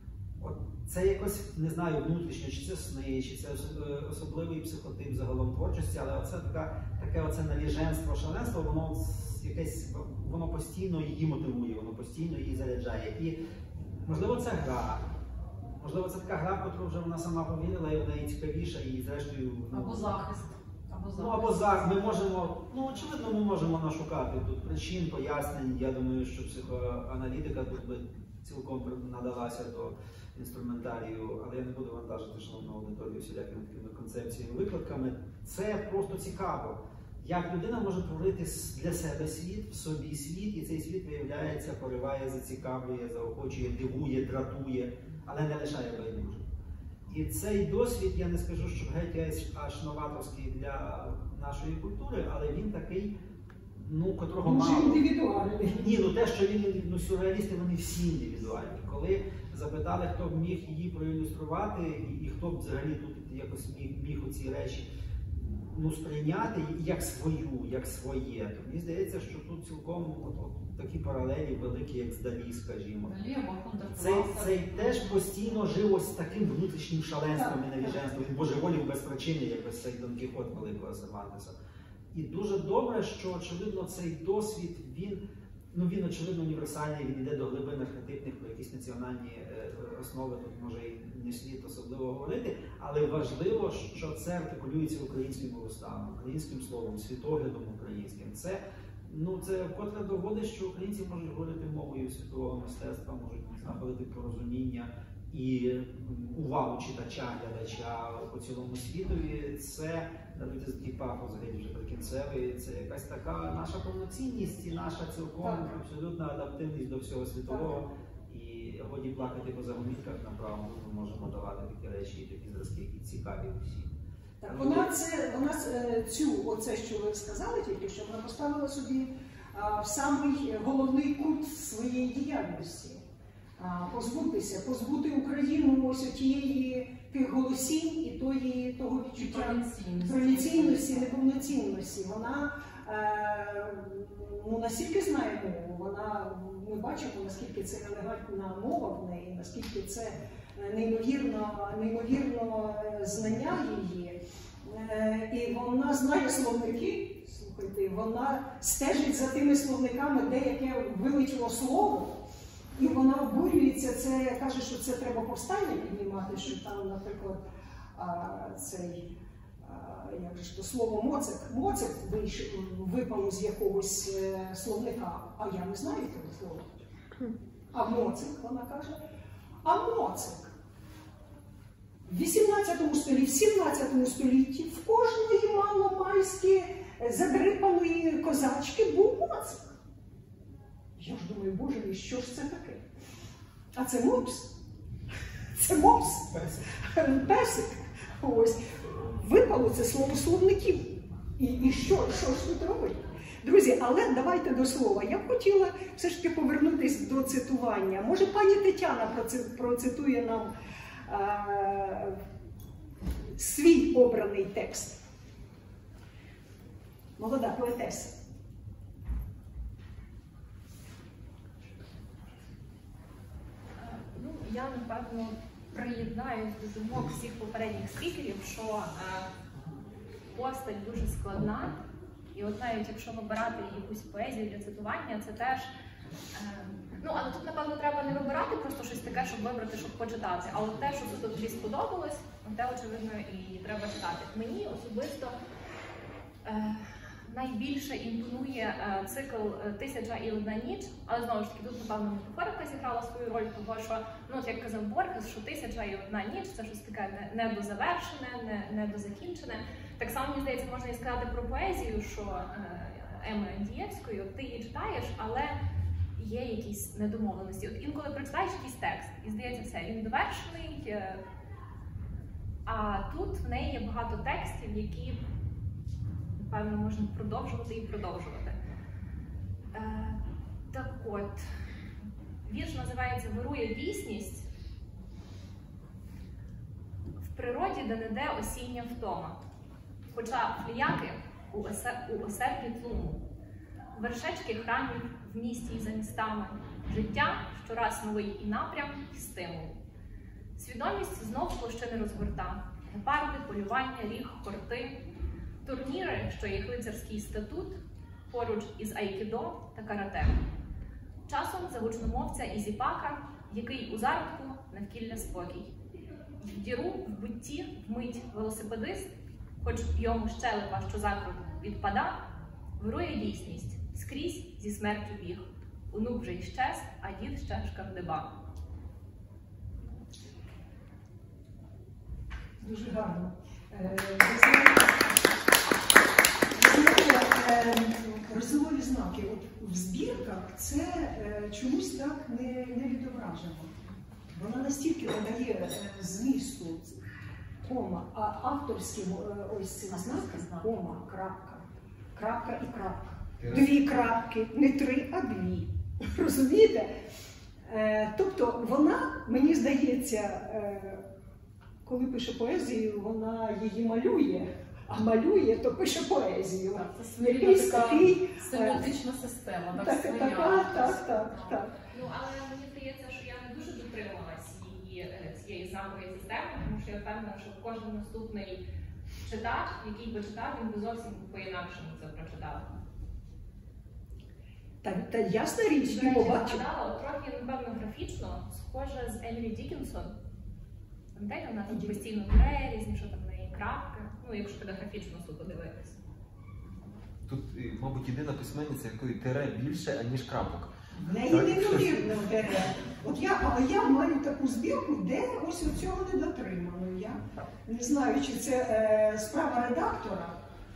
от це якось, не знаю, внутрішньо, чи це сни, чи це особливий психотип загалом творчості, але оце така, таке оце навіженство, шаленство, воно якесь, воно постійно її мотивує, воно постійно її заряджає. І можливо, це гра. Можливо, це така гра, в яку вже вона сама повірила, і вона їй цікавіша, і зрештою... Або захист. Або захист. Ну, або захист. Ми можемо, ну, очевидно, ми можемо нашукати тут причин, пояснень. Я думаю, що психоаналітика тут би цілком надалася до інструментарію, але я не буду вантажити шановну аудиторію всілякими такими концепціями, викладками. Це просто цікаво. Як людина може творити для себе світ, в собі світ, і цей світ виявляється, пориває, зацікавлює, заохочує, дивує, дратує, але не лишає байдужим. І цей досвід, я не скажу, що геть аж новаторський для нашої культури, але він такий, ну, котрого Дуже мало. індивідуальний. Ні, ну те, що він, ну, сюрреалісти, вони всі індивідуальні. Коли запитали, хто б міг її проілюструвати, і, і хто б взагалі тут якось міг, міг оці речі, ну, сприйняти як свою, як своє, то мені здається, що тут цілком от, от, такі паралелі великі, як з Далі, скажімо. Цей, цей теж постійно жив ось таким внутрішнім шаленством і навіженством. Він божеволів без причини, як ось цей Дон Кіхот великого Сервантеса. І дуже добре, що, очевидно, цей досвід, він, ну, він очевидно універсальний, він йде до глибин архетипних, про якісь національні е, основи, тут може і не слід особливо говорити, але важливо, що це артикулюється українським устами, українським словом, світоглядом українським. Це, ну, це вкотре доводить, що українці можуть говорити мовою світового мистецтва, можуть знаходити порозуміння і увагу читача, глядача по цілому світові. Це, даруйте за такий пафос, геть вже прикінцевий, це якась така наша повноцінність і наша цілком абсолютна адаптивність до всього світового. І годі плакати по загомітках, направо ми можемо давати такі речі і такі зразки, які цікаві усі. Так, вона, це, вона цю, оце, що ви сказали тільки, що вона поставила собі а, в самий головний кут своєї діяльності. А, позбутися, позбути Україну ось тієї тих голосінь і тої, того відчуття провінційності, неповноцінності. Вона е, ну, настільки знає мову, вона, ми бачимо, наскільки це елегантна мова в неї, наскільки це неймовірно, неймовірно знання її. Е, і вона знає словники, слухайте, вона стежить за тими словниками, де яке вилетіло слово. І вона обурюється, це каже, що це треба повстання піднімати, що там, наприклад, а, цей, а, як же ж то слово моцик, моцик вийшов, випало з якогось е, словника, а я не знаю того слова. А моцик, вона каже, а моцик. В вісімнадцятому столітті, в сімнадцятому столітті в кожної маломальськи задрипаної козачки був моцик. Я ж думаю, боже мій, що ж це таке? А це мопс. Це мопс. Песик. Ось. Випало це слово словників. І, і що? Що ж тут робить? Друзі, але давайте до слова. Я б хотіла все ж таки повернутися до цитування. Може, пані Тетяна процитує нам а, свій обраний текст. Молода поетеса. Я, напевно, приєднаюсь до думок всіх попередніх спікерів, що е, постать дуже складна. І от навіть якщо вибирати якусь поезію для цитування, це теж... Е, ну, але тут, напевно, треба не вибирати просто щось таке, щоб вибрати, щоб почитати. А от те, що тут тобі сподобалось, те, очевидно, і треба читати. Мені особисто е, найбільше імпонує е, цикл «Тисяча і одна ніч», але знову ж таки тут, напевно, метафорика зіграла свою роль, тому що, ну, от як казав Борхес, що «Тисяча і одна ніч» – це щось таке недозавершене, не, недозакінчене. Так само, мені здається, можна і сказати про поезію, що е, Еми Андієвської, от ти її читаєш, але є якісь недомовленості. От інколи прочитаєш якийсь текст, і здається, все, він довершений, е, а тут в неї є багато текстів, які, напевно, можна продовжувати і продовжувати. Е, так от, вірш називається «Вирує дійсність в природі, де-не-де осіння втома. Хоча фліяки у, осе, у осерпі тлуму, вершечки храмів в місті і за містами, життя щораз новий і напрям, і стимул. Свідомість знов площини розгорта, гепарди, полювання, ріг, хорти, турніри, що їх лицарський статут, поруч із айкідо та карате. Часом за гучномовця і зіпака, який у зародку навкілля спокій. В діру, в бутті, вмить велосипедист, хоч йому щелепа, що закрут відпада, вирує дійсність, скрізь зі смертю біг. Онук вже й щез, а дід ще шкандиба. Дуже гарно. Е, ви знаєте, розділові знаки. От в збірках це е, чомусь так не, не відображено. Вона настільки надає е, змісту, кома, а авторським е, ось цим знаком, кома, крапка, крапка і крапка. Дві крапки, не три, а дві. Розумієте? Е, тобто вона, мені здається, е, коли пише поезію, вона її малює, а малює, то пише поезію. Так, це своя Якийсь така такий, семантична система, так, так, своя. так, так, так, так. Ну, але мені здається, що я не дуже дотрималась її, цієї знакової системи, тому що я впевнена, що кожен наступний читач, який би читав, він би зовсім по-інакшому це прочитав. Та, та ясна річ, До і речі, побачив. згадала, трохи, напевно, графічно, схоже з Емілі Діккенсон. Пам'ятаєте, вона там постійно перерізні, що там в неї крапки, ну, якщо тебе графічно суто дивитися. Тут, мабуть, єдина письменниця, якої тире більше, аніж крапок. В неї неймовірно дере. От я, але я маю таку збірку, де ось цього не дотримано. Я не знаю, чи це е, справа редактора.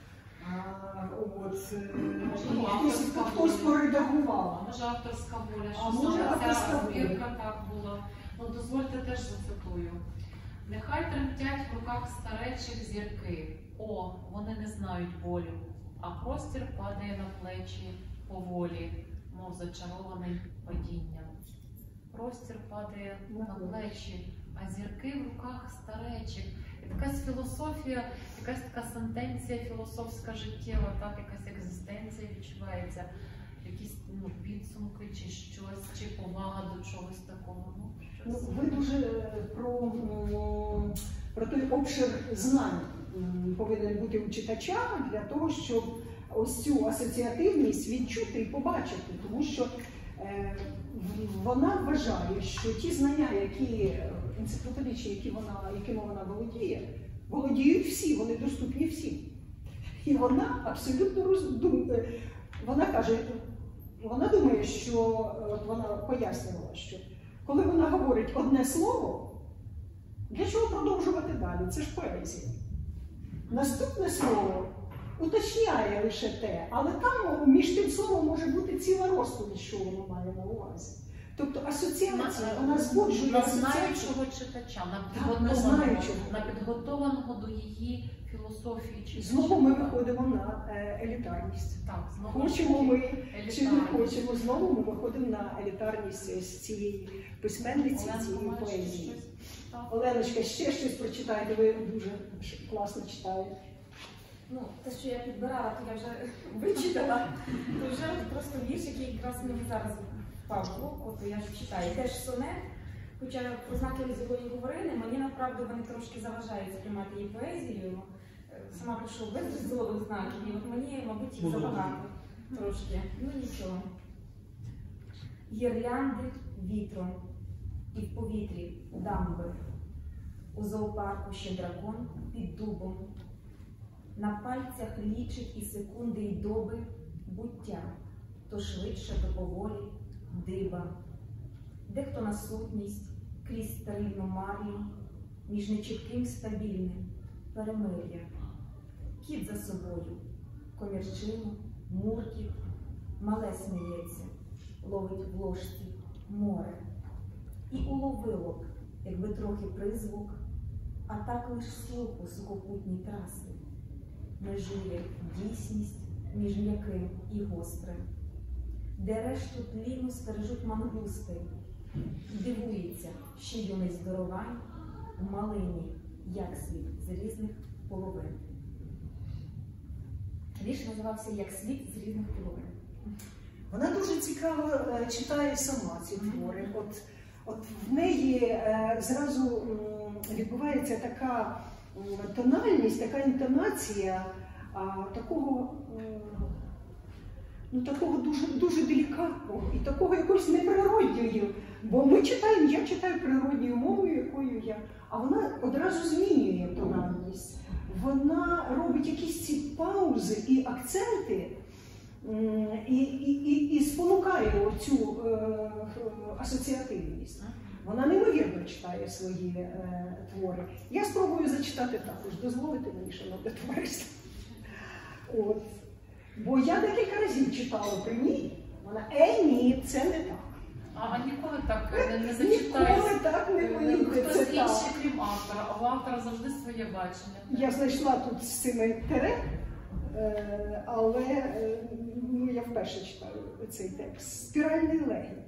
А, от, е, Можливо, хтось, авторська хтось воля. поредагував. Може, авторська воля, А що може, саме авторська ця воля. збірка так була. Ну, дозвольте теж зацитую. Нехай тремтять в руках старечих зірки. О, вони не знають болю, а простір падає на плечі поволі, мов зачарований падінням. Простір падає на плечі, а зірки в руках старечих. І якась філософія, якась така сентенція філософська життєва, так, якась екзистенція відчувається, якісь ну, підсумки чи щось, чи повага до чогось такого. Ну, Ну, щось. ви дуже про, м, про той обшир знань м, повинен бути у читача для того, щоб ось цю асоціативність відчути і побачити. Тому що е, в- вона вважає, що ті знання, які енциклопедичні, які вона, якими вона володіє, володіють всі, вони доступні всім. І вона абсолютно роздумує. Вона каже, вона думає, що от вона пояснювала, що коли вона говорить одне слово, для чого продовжувати далі? Це ж поезія. Наступне слово уточняє лише те, але там між тим словом може бути ціла розповідь, що воно має на увазі. Тобто асоціація, вона збуджує на асоціацію. знаючого читача, на на підготованого, знаючого. на підготованого до її філософії читача. Знову ми виходимо на е, елітарність. Так, знову Хочемо ми чи не елітарність. хочемо, знову ми виходимо на елітарність ось цієї письменниці, Оленко, цієї маєш поезії. щось? Так. Оленочка, ще щось прочитайте, ви дуже класно читаєте. Ну, те, що я підбирала, то я вже вичитала. То вже просто вірш, який якраз мені зараз впав в руку, то я ж читаю. Теж сонет, Хоча про знаки Лізової говорили, мені направду вони трошки заважають сприймати її поезію. Сама пишу без розділових знаків, і от мені, мабуть, їх забагато трошки. Ну нічого. Гірлянди вітром і в повітрі дамби. У зоопарку ще дракон під дубом. На пальцях лічить і секунди, і доби буття, то швидше, то поволі диба. Дехто на сутність крізь старинну марію, між нечітким стабільним перемир'я. Кіт за собою, комірчину, муркіт, мале сміється, ловить в ложці море. І уловило, якби трохи призвук, а так лиш слуху сухопутні траси. Межує дійсність між м'яким і гострим, де решту тліну стережуть мангусти. Дивується, що юний здоровань в малині, як світ з різних половин. Вірш називався «Як світ з різних половин». Вона дуже цікаво е, читає сама ці твори. От, от в неї е, зразу м, відбувається така м, тональність, така інтонація а, такого, м, ну, такого дуже, дуже делікатного і такого якось неприродньою. Бо ми читаємо, я читаю природньою мовою, якою я, а вона одразу змінює тональність. Вона робить якісь ці паузи і акценти, і, і, і, і спонукає оцю е, асоціативність. Вона неймовірно читає свої е, твори. Я спробую зачитати також, дозволите мені, шановне товариство. От. Бо я декілька разів читала при ній, вона, ей, ні, це не так. А, а ніколи так не, не зачитаєш? Ніколи так не вийде, Хтось це інший, так. крім автора, а у автора завжди своє бачення. Я знайшла тут з цими тере, е, але е, ну, я вперше читаю цей текст. Спіральний легіт.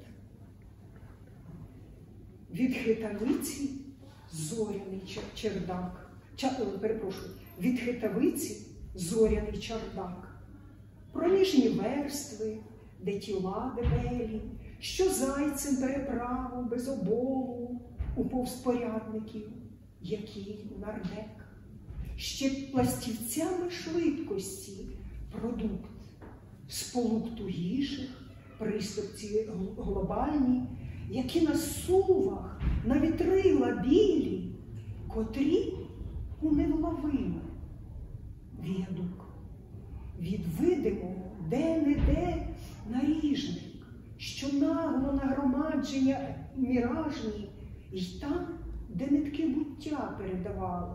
Від хитавиці зоряний чер- чердак. Ча, о, перепрошую, від хитавиці зоряний чердак. Проміжні верстви, де тіла дебелі, що зайцем переправу без оболу у повспорядників, який нардек. Ще пластівцями швидкості продукт, сполук тугіших, приступці глобальні, які на сувах, на вітрила білі, котрі у невловиме віадук. Від видимого де-не-де наріжник, що нагло нагромадження міражні, й там, де нитки буття передавали.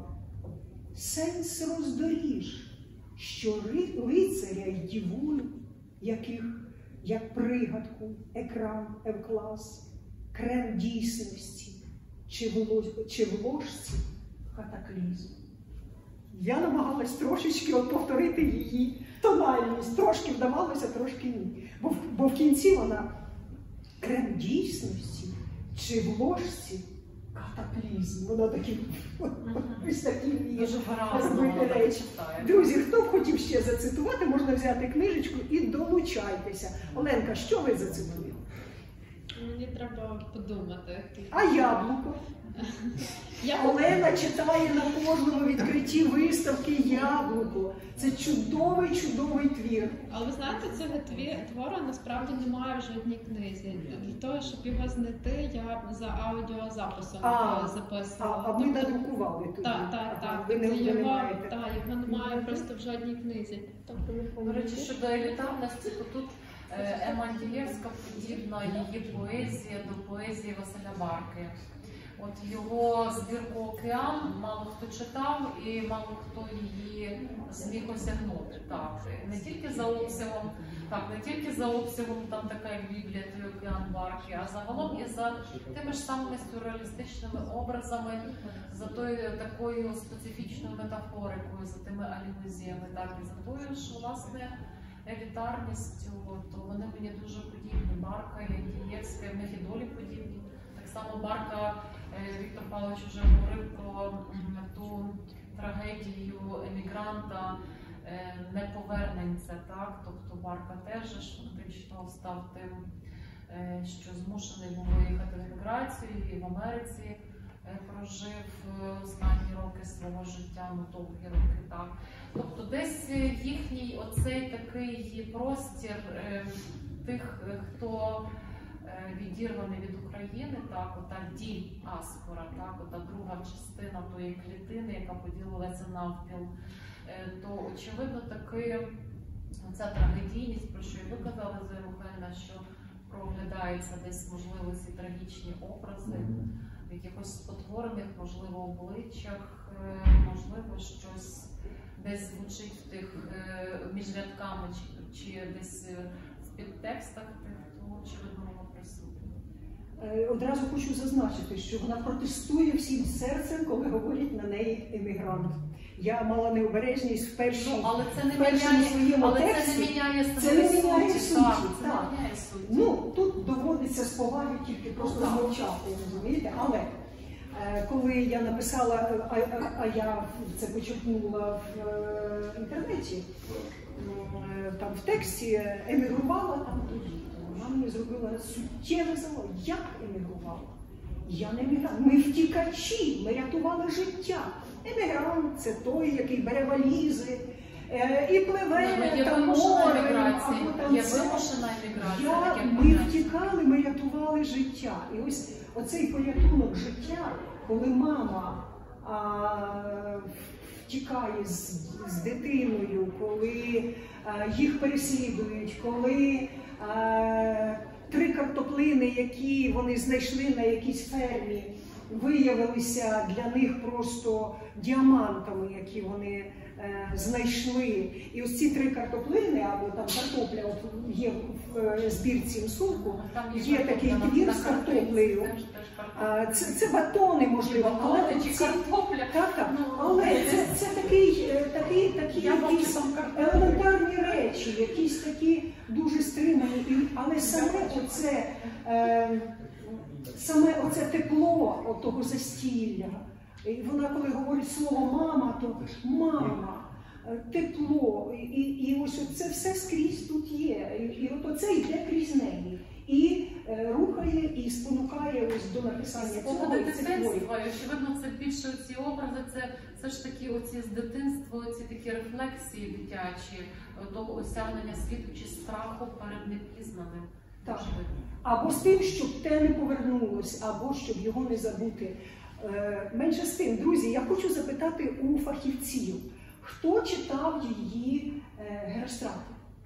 Сенс роздоріж, що ри- лицаря й дівуль, яких, як пригадку, екран, евклас, крем дійсності, чи в, ло- чи в ложці катаклізм. Я намагалась трошечки от повторити її тональність. Трошки вдавалося, трошки ні. Бо, в- бо в кінці вона крем дійсності, чи в ложці катаклізм. Вона такі, ось такі вміє Дуже гаразд робити вона так речі. читає. Друзі, хто б хотів ще зацитувати, можна взяти книжечку і долучайтеся. Оленка, що ви зацитуєте? Мені треба подумати. А яблуко? Я Олена читає на кожному відкритті виставки «Яблуко». Це чудовий, чудовий твір. Але ви знаєте, цього тві- твору насправді немає в жодній книзі. Для того, щоб його знайти, я за аудіозаписом А, його записувала. А, а ми Тобто- надрукували тоді. Так, так, Ага, так. Ви не, Тобто ви не його, маєте. так, його немає просто в жодній книзі. До речі, щодо елітарності, то тут е, Ема Андієвська подібна її поезія до поезії Василя Барки. От його збірку «Океан» мало хто читав і мало хто її зміг осягнути. Так, не тільки за обсягом, так, не тільки за обсягом там така як Біблія, той океан Барки, а загалом і за тими ж самими сюрреалістичними образами, за тою такою специфічною метафорикою, за тими алюзіями, так, і за тою ж, власне, елітарністю, то вони мені дуже подібні. Барка і Андієвська, в них і долі подібні. Так само Барка, Віктор Павлович вже говорив про м, ту трагедію емігранта, е, неповерненця, так? Тобто Барка теж ж фактично став тим е, що змушений був виїхати в еміграцію і в Америці е, прожив е, останні роки свого життя, ну довгі роки, так. Тобто десь їхній оцей такий простір е, тих, хто відірваний від України, так, ота діаспора, так, ота друга частина тої клітини, яка поділилася навпіл, то очевидно таки ця трагедійність, про що і ви казали, Зоя Михайлівна, що проглядається десь, можливо, ці трагічні образи, в якихось спотворених, можливо, обличчях, можливо, щось десь звучить в тих між рядками, чи, чи десь в підтекстах тих, хто, очевидно, воно присутнє. Одразу хочу зазначити, що вона протестує всім серцем, коли говорять на неї емігрант. Я мала необережність в першій, ну, але це не в першому міняє, своєму але тексті. Це не міняє це не міняє суті. суті. Так, це так. не міняє суті. Ну, тут доводиться з поваги тільки просто так. змовчати, розумієте? Але е, коли я написала, а, а, а я це почерпнула в е, інтернеті, е, там в тексті емігрувала там тоді. Вона мені зробила суттєве зауваження. Як емігрувала? Я не емігрант. Ми втікачі, ми рятували життя. Емігрант – це той, який бере валізи е, і пливе ну, є там вимушена морем, еміграція. або там Є це. вимушена еміграція. Я, таке ми поняття. втікали, ми рятували життя. І ось оцей порятунок життя, коли мама а, втікає з, з дитиною, коли а, їх переслідують, коли а, три картоплини, які вони знайшли на якійсь фермі, виявилися для них просто діамантами, які вони е, знайшли. І ось ці три картоплини, або там картопля, от є в е, збірці «Мсурку», є такий двір з картоплею. А, це, це батони, можливо, але чи ці, картопля. так, так, але це, це такий, такий, такі якісь елементарні речі, якісь такі дуже стримані, і, але саме оце, е, саме оце тепло от того застілля. І вона, коли говорить слово «мама», то «мама», тепло, і, і, і ось це все скрізь тут є, і, і от оце йде крізь неї. І е, рухає, і спонукає ось до написання цього. Спогади дитинства, і очевидно, це більше ці образи, це все ж таки оці з дитинства, оці такі рефлексії дитячі, того осягнення світу чи страху перед непізнаним. Так. Або з тим, щоб те не повернулось, або щоб його не забути. Е, менше з тим, друзі, я хочу запитати у фахівців, хто читав її е, Герострати?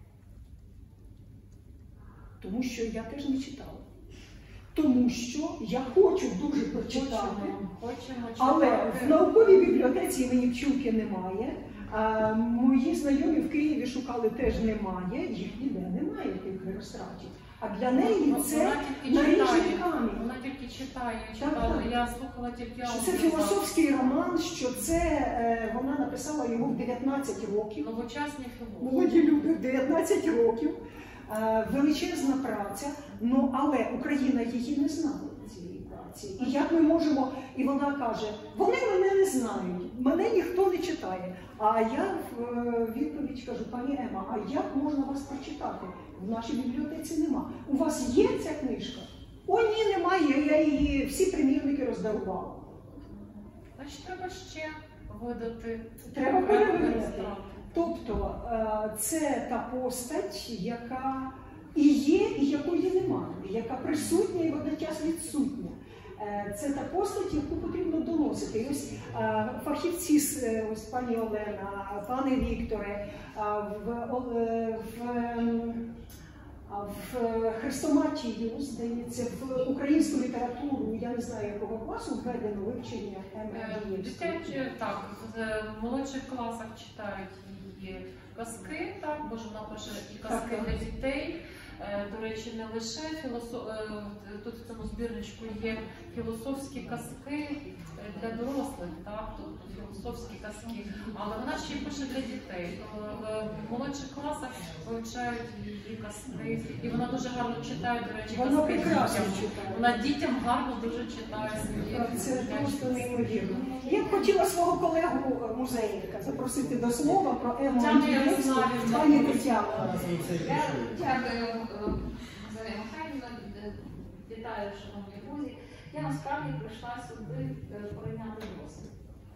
Тому що я теж не читала. Тому що я хочу дуже прочитати, Хочемо, хочемо але читати. в науковій бібліотеці імені Пчілки немає. А мої знайомі в Києві шукали, теж немає, їх ніде немає, тих Геростратів. А для неї це наріжний камінь. Вона тільки читає, Так, читала, так. я слухала тільки Що це аудіо. філософський роман, що це е, вона написала його в дев'ятнадцять років. Новочасні філософи. Молоді люди в дев'ятнадцять років. Е, величезна праця, ну але Україна її не знала, цієї праці. І як ми можемо, і вона каже, вони мене не знають, мене ніхто не читає. А я в е, відповідь кажу, пані Ема, а як можна вас прочитати? В нашій бібліотеці нема. У вас є ця книжка? О, ні, немає, я її всі примірники роздарувала. Значить, треба ще видати. Треба перевірити. Герострати. Тобто це та постать, яка і є, і якої немає, яка присутня і водночас відсутня. Це та постать, яку потрібно доносити. І ось фахівці, ось пані Олена, пане Вікторе, в, в, в хрестоматію, здається, в українську літературу, я не знаю, якого класу, введено вивчення Еми Дієвської. Дитячі, так, в молодших класах читають її казки, так, бо ж вона пише і казки Так. для дітей. До речі, не лише філософ... тут в цьому збірничку є філософські казки для дорослих, так, тобто філософські казки, але вона ще й пише для дітей. В молодших класах вивчають її казки, і вона дуже гарно читає, до речі, Вона казки прекрасно дітям. читає. Вона дітям гарно дуже читає свої. Це просто неймовірно. Я б хотіла свого колегу музейника запросити до слова про Ему Тетяну Дієвську, Ярославівну. пані Тетяну. Дякую. Марія Михайлівна, вітаю, шановні друзі. Я насправді прийшла сюди прийняти досвід.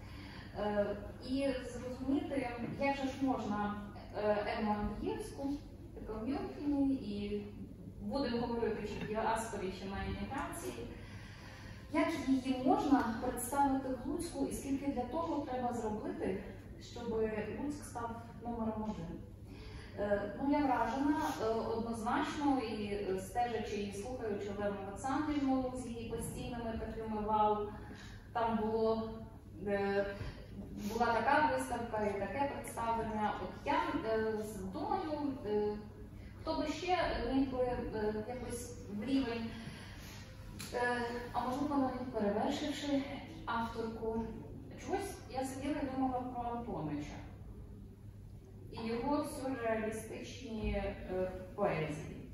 І зрозуміти, як же ж можна Ему Андрієвську, таку в Мюнхені, і будемо говорити, чи в діаспорі, чи на еміграції, як її можна представити в Луцьку і скільки для того треба зробити, щоб Луцьк став номером один. Ну, я вражена однозначно і стежачи і слухаючи Олену Олександрівну з її постійними такими вау, там було, була така виставка і таке представлення. От я думаю, хто би ще міг би якось в рівень, а можливо навіть перевершивши авторку, чогось я сиділа і думала про Антонича і його сюрреалістичні е, поезії.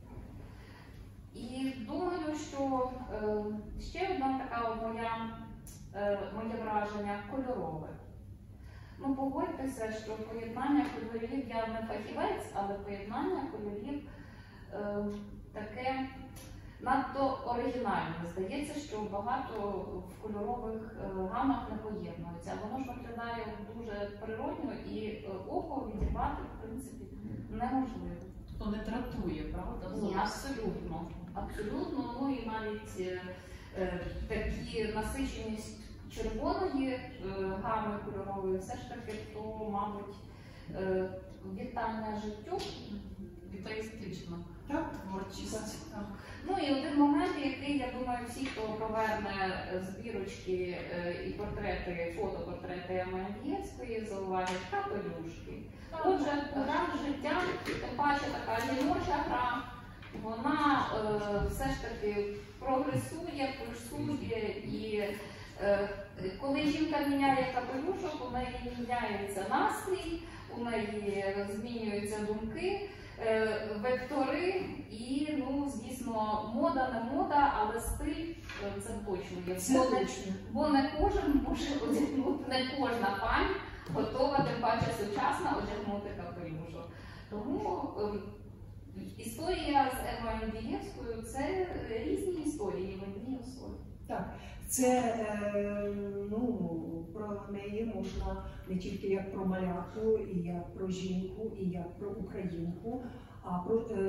І думаю, що е, ще одна така моя, е, моє враження кольорове. Ну, погодьтеся, що поєднання кольорів, я не фахівець, але поєднання кольорів е, таке надто оригінальне. Здається, що багато в кольорових е, гамах не поєднується. Воно ж виглядає дуже природньо і око відірвати, в принципі, неможливо. То не дратує, правда? Ні, абсолютно. Абсолютно. Ну і навіть е, е, такі насиченість червоної е, гами кольорової все ж таки, то, мабуть, е, вітання життю. Вітаїстично. Так? Творчість. Так. Ну і один момент, який, я думаю, всі, хто поверне збірочки і портрети, фотопортрети Еми Андрієвської, зауважать капелюшки. Отже, гра життя, тим паче така жіноча гра, вона е, все ж таки прогресує, пульсує і е, коли жінка міняє капелюшок, у неї міняється настрій, у неї змінюються думки, вектори і, ну, звісно, мода не мода, але стиль це точно є. Бо не, бо не кожен може одягнути, не кожна пані готова, тим паче сучасна, одягнути капелюшок. Тому е, історія з Емою Андрієвською – це різні історії в одній особі. Так, це, е, ну, про неї можна не тільки як про малярку, і як про жінку, і як про українку, а про, е,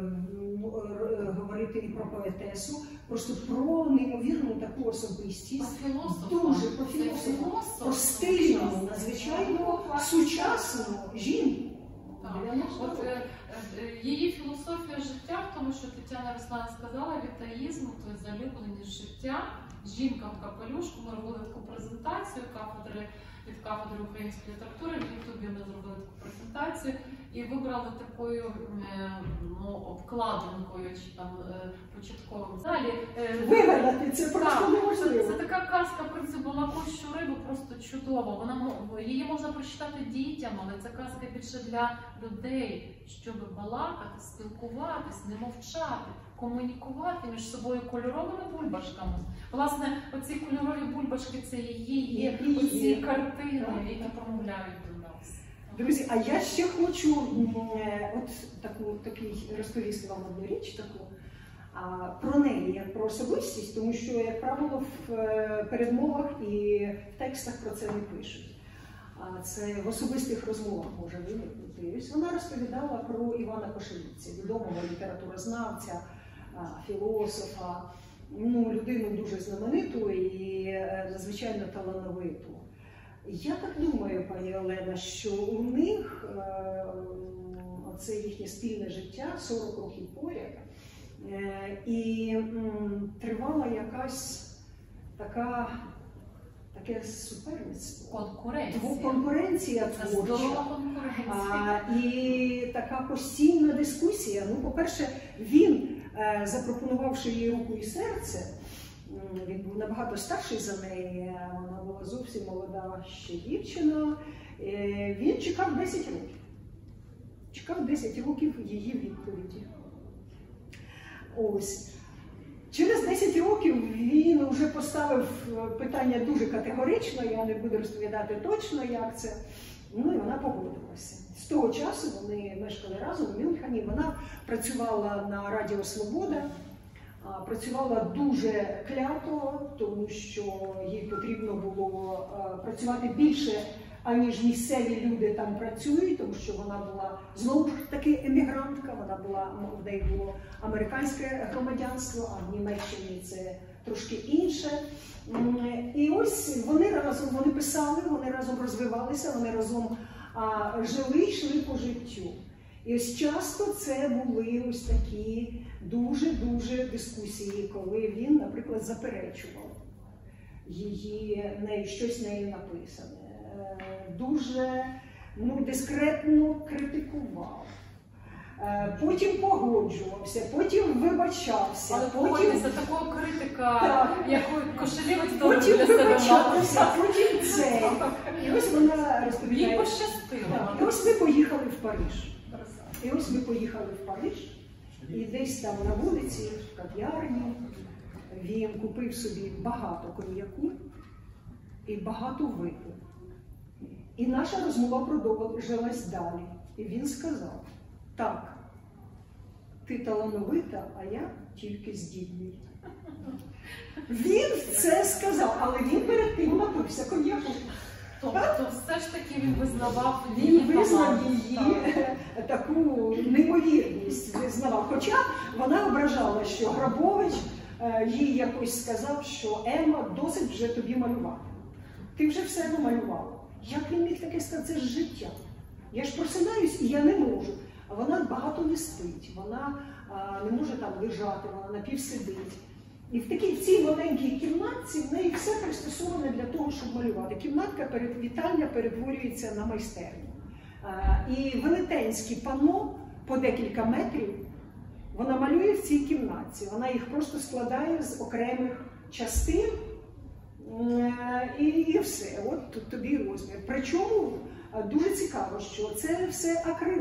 е, говорити і про поетесу, просто про неймовірну таку особистість, дуже про філософа, про стильну, надзвичайно сучасну жінку. От, е, е, її філософія життя в тому, що Тетяна Руслана сказала, вітаїзм, тобто залюбленість життя, жінка в капелюшку. Ми робили таку презентацію кафедри, від кафедри української літератури, в Ютубі ми зробили таку презентацію і вибрали такою е, ну, обкладинкою чи там е, початковим. Далі е, вигадати це просто неможливо. Це, це така казка про цю балакущу рибу, просто чудова. Вона, її можна прочитати дітям, але це казка більше для людей, щоб балакати, спілкуватись, не мовчати, комунікувати між собою кольоровими бульбашками. Власне, оці кольорові бульбашки – це її є оці картини, які промовляють до нас. Друзі, а я ще хочу от таку, такий розповісти вам одну річ таку, а, про неї, як про особистість, тому що, як правило, в передмовах і в текстах про це не пишуть. А це в особистих розмовах може виникнути. Ось вона розповідала про Івана Кошелівця, відомого літературознавця, філософа, ну, людину дуже знамениту і надзвичайно талановиту. Я так думаю, пані Олена, що у них е, це їхнє спільне життя, сорок років поряд, е, і м, тривала якась така, таке суперництво. Конкуренція. Конкуренція творча. А, і така постійна дискусія. Ну, по-перше, він, е, запропонувавши їй руку і серце, він був набагато старший за неї, вона була зовсім молода ще дівчина. Він чекав десять років. Чекав десять років її відповіді. Ось. Через десять років він вже поставив питання дуже категорично, я не буду розповідати точно, як це. Ну і вона погодилася. З того часу вони мешкали разом у Мюнхені. Вона працювала на Радіо Свобода, працювала дуже клято, тому що їй потрібно було працювати більше, аніж місцеві люди там працюють, тому що вона була знову ж таки емігрантка, вона була, в неї було американське громадянство, а в Німеччині це трошки інше. І ось вони разом, вони писали, вони разом розвивалися, вони разом а, жили, йшли по життю. І ось часто це були ось такі дуже-дуже дискусії, коли він, наприклад, заперечував її, нею, щось нею написане. Дуже ну, дискретно критикував. Потім погоджувався, потім вибачався. Але потім... погодьтеся, такого критика, Так. якої Кошелєвець Потім для себе вибачався, мав. потім це. І ось вона Їй розповідає. пощастило. Так, і ось ми поїхали в Париж. І ось ми поїхали в Париж, і десь там на вулиці, в кав'ярні, він купив собі багато коньяку і багато випив. І наша розмова продовжилась далі. І він сказав: так, ти талановита, а я тільки здібний. Він це сказав, але він перед тим напився коньяку. Тобто все ж таки він визнавав Він її визнав талант. її Так. таку неймовірність, визнавав. Хоча вона ображала, що Грабович е, їй якось сказав, що Ема, досить вже тобі малювати. Ти вже все намалювала. Як він міг таке сказати? Це ж життя. Я ж просинаюсь і я не можу. А вона багато не спить, вона а, не може там лежати, вона напівсидить. І в такій в цій маленькій кімнатці в неї все пристосоване для того, щоб малювати. Кімнатка перед вітальня перетворюється на майстерню. А, і велетенські панно по декілька метрів вона малює в цій кімнатці. Вона їх просто складає з окремих частин і, і все. От тут тобі розмір. Причому дуже цікаво, що це все акрил.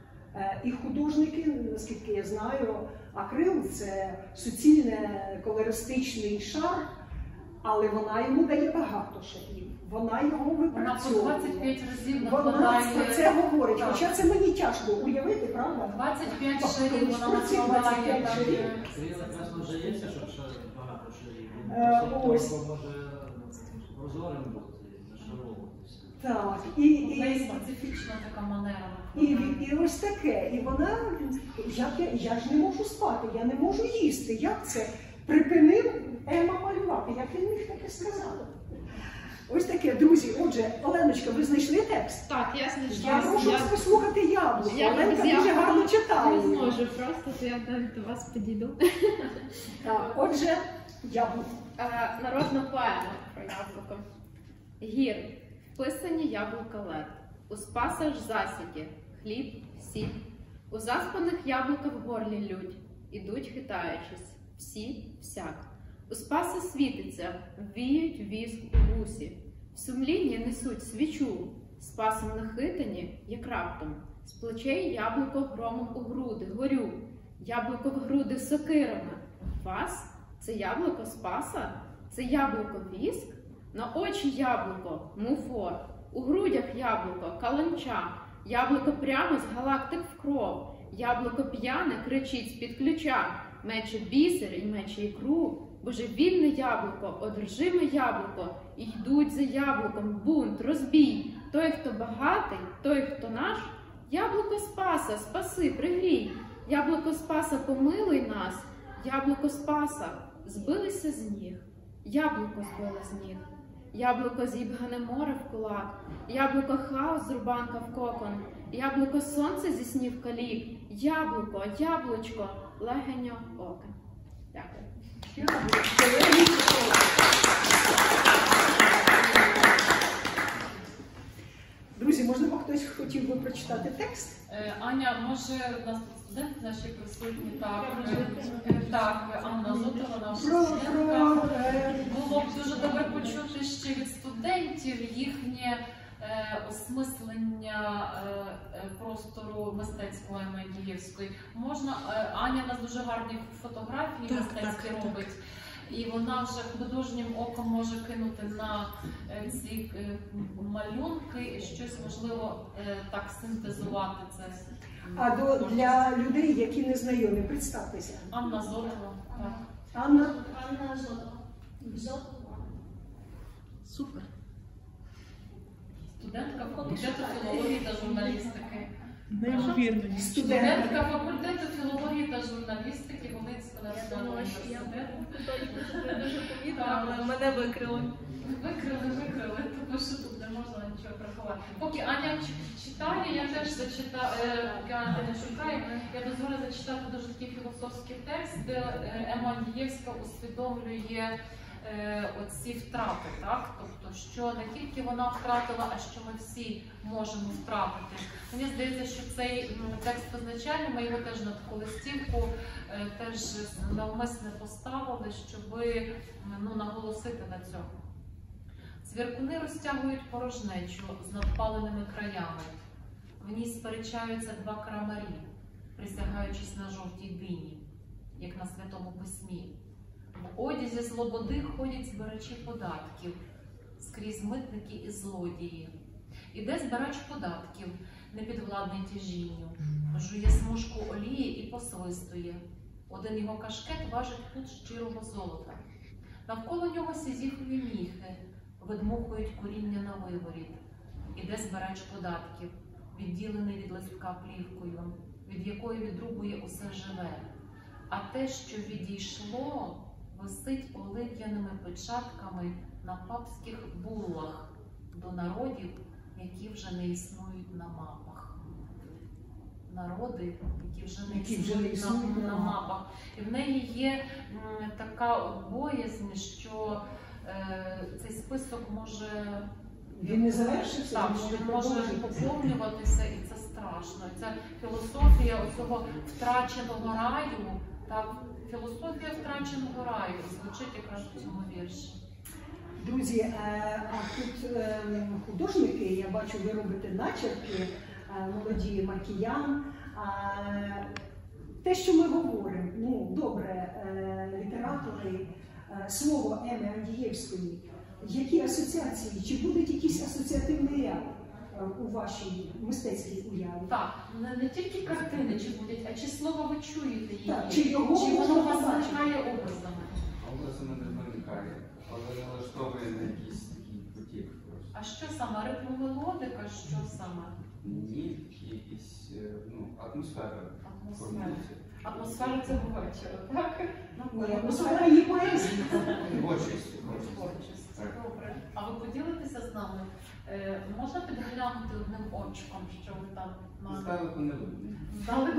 І художники, наскільки я знаю, акрил – це суцільний колористичний шар, але вона йому дає багато шарів. Вона його випрацьовує. Вона по двадцять п'ять разів Вона накладає. це говорить, Так. хоча це мені тяжко уявити, правда? двадцять п'ять шарів Тому вона що ці накладає. двадцять п'ять так, шарів. е, Це якраз здається, що ще багато шарів. Він Е, просто ось. може прозорим бути, нашаровуватися. Так, і, У неї і, специфічна така манера. і, і, і ось таке. І вона, як я, я ж не можу спати, я не можу їсти. Як це? Припинив Ема малювати. Як він міг таке сказати? Ось таке, друзі. Отже, Оленочка, ви знайшли текст? Так, я знайшла. Я прошу вас послухати яблуко. я Оленка без дуже гарно яблука читає. не зможу просто, то я навіть до вас підійду. Так, отже, яблуко. Е, Народна поема про яблуко. Гір, вписані яблука лед, у спаса ж засіки, хліб, сіль. У заспаних яблука в горлі лють, ідуть хитаючись, всі, всяк. У спаса світиться, віють віск у вусі, в сумлінні несуть свічу, спасом нахитані, як раптом, з плечей яблуко громом у груди, горю, яблуко в груди сокирами. Вас? Це яблуко спаса? Це яблуко віск? На очі яблуко, муфор, у грудях яблуко, каланча, яблуко прямо з галактик в кров, яблуко п'яне кричить з-під ключа, мече бісер і мече ікру, божевільне яблуко, одержиме яблуко, і йдуть за яблуком бунт, розбій, той, хто багатий, той, хто наш, яблуко спаса, спаси, пригрій, яблуко спаса, помилуй нас, яблуко спаса, збилися з ніг, яблуко збило з ніг. Яблуко зібгане море в кулак, яблуко хаос з рубанка в кокон, яблуко сонце зі снів калік, яблуко, яблучко, легеньо ока. Дякую. Друзі, можливо, хтось хотів би прочитати текст? Е, Аня, може, у нас тут студенти наші присутні, так, е, так, Анна Зотова, наша Про, студентка. про, е, Було б дуже добре почути ще від студентів їхнє е, осмислення е, е, простору мистецького Еми Дієвської. Можна, е, Аня у нас дуже гарні фотографії Так, мистецькі так, робить. і вона вже художнім оком може кинути на е, ці е, малюнки і щось можливо е, так синтезувати це. А до, для людей, які не знайомі, представтеся. Анна Зотова. Так. Анна? Анна Зотова. Зотова. Супер. Студентка факультету філології та журналістики. Неймовірно. Студентка факультету філології та журналістики Волинського національного університету. Дуже помітно, але мене викрили. Викрили, викрили, тому що тут не можна нічого приховати. Поки Аня ч- читає, я теж зачитаю, поки Аня не шукає, я дозволю зачитати дуже такий філософський текст, де е, Ема Андієвська усвідомлює е, оці втрати, так? Тобто, що не тільки вона втратила, а що ми всі можемо втратити. Мені здається, що цей м, текст визначальний, ми його теж на таку листівку е, теж навмисне поставили, щоб ну, наголосити на цьому. Цвіркуни розтягують порожнечу з надпаленими краями. В ній сперечаються два крамарі, присягаючись на жовтій дині, як на Святому Письмі. В одязі слободи ходять збирачі податків, скрізь митники і злодії. Іде збирач податків, непідвладний тяжінню, жує смужку олії і посвистує. Один його кашкет важить пуд щирого золота. Навколо нього сізіфові міхи, видмухують коріння на виворіт. Іде збирач податків, відділений від листка плівкою, від якої відрубує усе живе. А те, що відійшло, висить олив'яними печатками на папських буллах до народів, які вже не існують на мапах. Народи, які вже не Які вже не існують існують на, на на мапах. І в неї є м, така боязнь, що е, цей список може Він не завершився? так, він що може він може продовжитися? поповнюватися, і це страшно. І це філософія цього втраченого раю. Так, філософія втраченого раю звучить якраз в цьому вірші. Друзі, е, а тут е, художники, я бачу, ви робите начерки, е, молоді Маркіян. Е, Те, що ми говоримо, ну добре, е, літератори, е, слово Еми Андієвської, які асоціації, чи будуть якісь асоціативний ряд е, у вашій мистецькій уяві? Так, не, не тільки картини чи будуть, а чи слово ви чуєте її, Так, чи його чи можна воно у вас побачити? виникає образами. Образами не виникає, але налаштовує на якийсь такий потік просто. А що саме? Ритмомелодика, що саме? Ні, якісь е, ну, атмосфера Атмосфера. формується. Атмосфера цього вечора, так? Ні, атмосфера її поезії. Творчість. Творчість. Так. Добре. А ви поділитеся з нами? Е, можна підглянути одним очком, що ви там мали? Здалеку не видно. Здалеку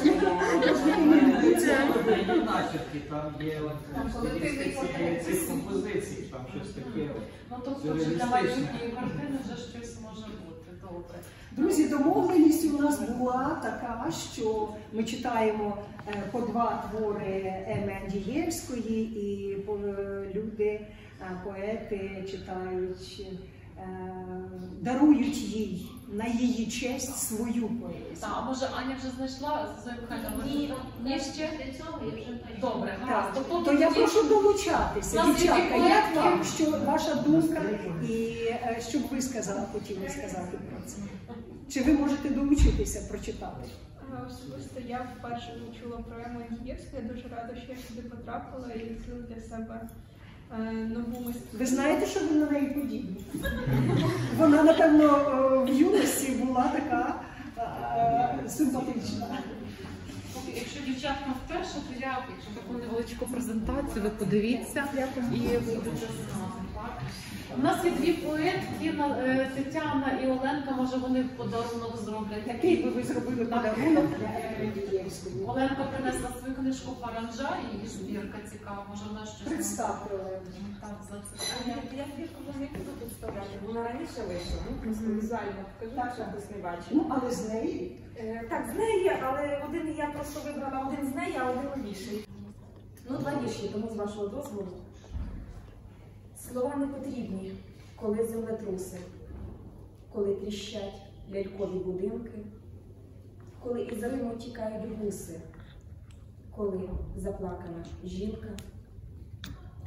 Начерки, там є от Там колективний портрет. цих композицій, там щось таке. Ну, тобто вже для майбутньої картини вже щось може бути. Добре. Друзі, домовленість у нас була така, що ми читаємо е, по два твори Еми Андієвської, і е, люди, е, поети читають, е, дарують їй на її честь свою поезію. Так, а може Аня вже знайшла Зоя Михайлівна? Ні, Ні, ще? для цього я вже бачу. Добре, Так, гаразд. Тобто то я тоді- прошу долучатися, У нас є дівчатка, як поетки. вам, що ваша думка, і е, що б ви сказали, хотіли сказати про це? Чи ви можете долучитися, прочитати? А, Особисто я вперше чула про Ему Андієвську, я дуже рада, що я сюди потрапила і відкрила для себе е, нову мистецтво. Ви знаєте, що ви на неї подібні? Вона, напевно, е, в юності була така е, симпатична. Якщо дівчатка вперше, то я якщо таку невеличку презентацію, ви подивіться і будете знати. Так? У нас є дві поетки, на- е, Тетяна і Оленка, може вони подарунок зроблять. Який би ви зробили подарунок для Еми Андієвської? Оленка принесла свою книжку «Паранджа», її збірка цікава, може вона щось... нам- Представте, Олена. Так, зацитує. Я збірку вже не буду представляти, вона раніше вийшла, ну просто візуально покажу, Так, щоб так. хтось не бачив. Ну, але з неї. Е, Так, з неї, але один я просто вибрала один з неї, а один новіший. Ну, два вірші, тому з вашого дозволу. Слова не потрібні, коли землетруси, коли тріщать лялькові будинки, коли із Риму тікають гуси, коли заплакана жінка,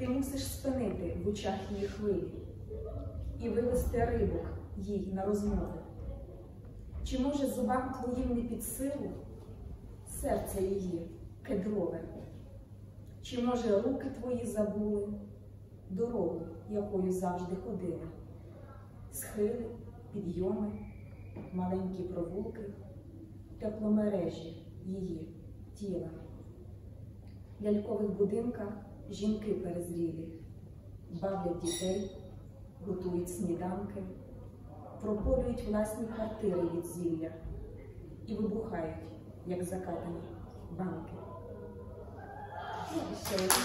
Ти мусиш спинити в очах її хвилі і вивести рибок їй на розмови. Чи може зубам твоїм не під силу серце її кедрове? Чи може руки твої забули дорогу, якою завжди ходили? Схили, підйоми, маленькі провулки, тепломережі її тіла. В лялькових будинках жінки перезрілі, бавлять дітей, готують сніданки, прополюють власні квартири від зілля і вибухають, як закатані банки. Ну, і ще одне.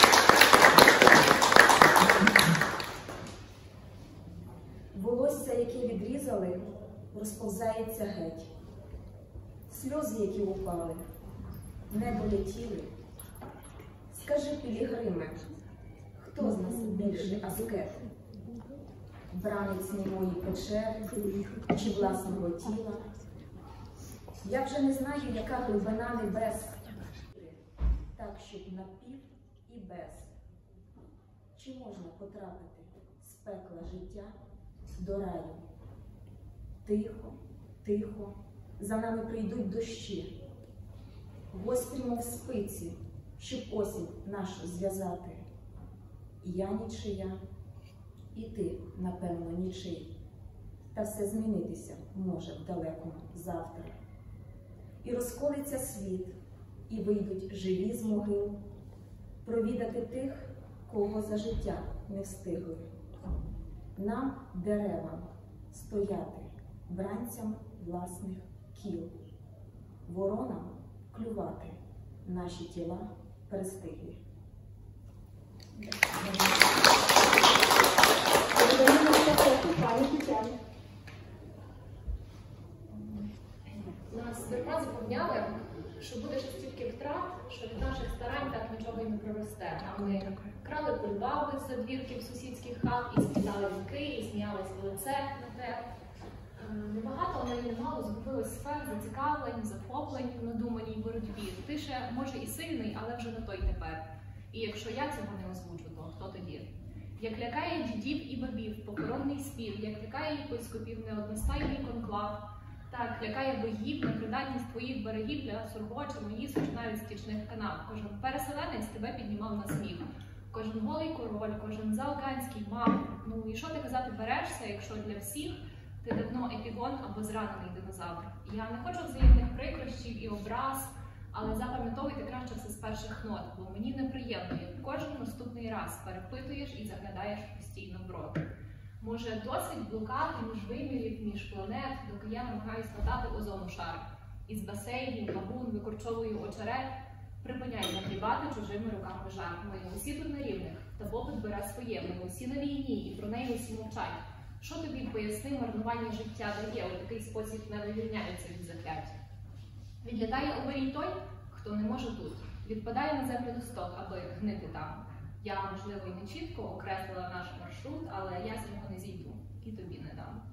Волосся, яке відрізали, розповзається геть. Сльози, які упали, не долетіли. Скажи, пілігриме, хто з нас більший аскет? Бранець немої печери чи власного тіла? Я вже не знаю, яка глибина небес, так, щоб напів і без. Чи можна потрапити з пекла життя до раю? Тихо, тихо, за нами прийдуть дощі, гострі, мов спиці, щоб осінь нашу зв'язати. Я нічия, і ти, напевно, нічий. Та все змінитися може в далекому завтра. І розколиться світ, і вийдуть живі з могил, провідати тих, кого за життя не встигли. Нам, деревам, стояти бранцям власних кіл, воронам клювати наші тіла перестиглі. Нас зерна запевняли, що буде ще стільки втрат, що від наших старань так нічого й не проросте. А ми крали кульбаби з задвірків сусідських хат, і скидали вінки, і сміялись в лице на те. Небагато, але й немало згубилось сфер зацікавлень, захоплень в надуманій боротьбі. Ти ще, може, і сильний, але вже не той тепер. І якщо я цього не озвучу, то хто тоді? Як лякає дідів і бабів похоронний спів, як лякає єпископів неодностайний конклав, так лякає богів непридатність твоїх берегів для сурго, червоїсу чи навіть стічних канав. Кожен переселенець тебе піднімав на сміх. Кожен голий король, кожен заокеанський мав. Ну і що ти казати берешся, якщо для всіх ти давно епігон або зранений динозавр? Я не хочу взаємних прикрощів і образ, але запам'ятовуйте краще все з перших нот, бо мені неприємно, як кожен наступний раз перепитуєш і заглядаєш постійно в рот. Може, досить блукати між вимірів, між планет, доки я намагаюсь надати озону шар. Із басейнів, лагун, викорчовую очерет, припиняй нагрібати чужими руками жар. Ми усі тут на рівних, та Бог бере своє, ми усі на війні, і про неї усі мовчать. Що тобі, поясни, марнування життя дає, у такий спосіб не вивільняється від заклять? Відлітає у вирій той, хто не може тут. Відпадає на землю листок, аби гнити там. Я, можливо, й не чітко окреслила наш маршрут, але я з нього не зійду. І тобі не дам.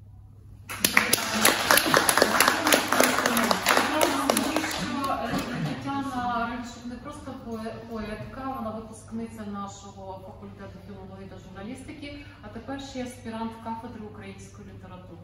Тетяна Ринчук не просто поетка, вона випускниця нашого факультету філології та журналістики, а тепер ще аспірант кафедри української літератури.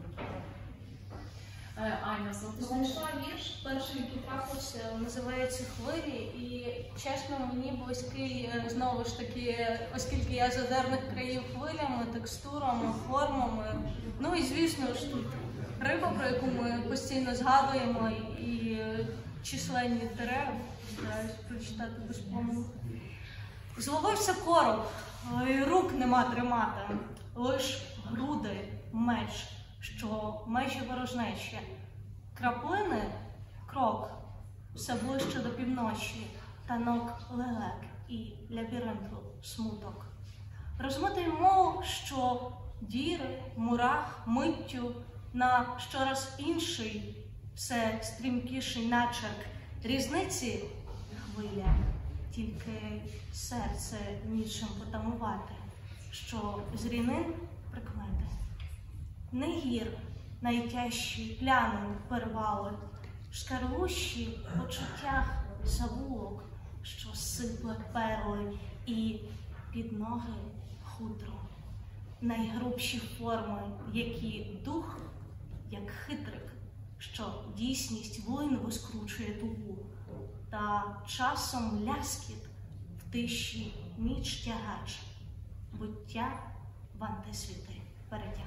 Аня, знайшла вірш, перший, який трапився, називається «Хвилі», і, чесно, мені близький, знову ж таки, оскільки я з озерних країв, хвилями, текстурами, формами. Ну і, звісно ж, тут риба, про яку ми постійно згадуємо, і численні дерева, стараюсь прочитати без помилок. Зловився короб, і рук нема тримати, лиш груди, меч, що межі ворожнечі. Краплини – крок, все ближче до півночі, танок лелек і лабіринту смуток. Розмитий мов, що діри, мурах, миттю на щораз інший, все стрімкіший начерк. Різниці хвиля, тільки серце нічим потамувати, що з рінин прикмети. Не гір найтяжчі плями перевали, шкарлущі в почуттях завулок, що сипле перли, і під ноги хутро, найгрубші форми, які дух, як хитрик, що дійсність воїн розкручує тугу, та часом ляскіт в тиші ніч тягач, буття в антисвіти перетяг.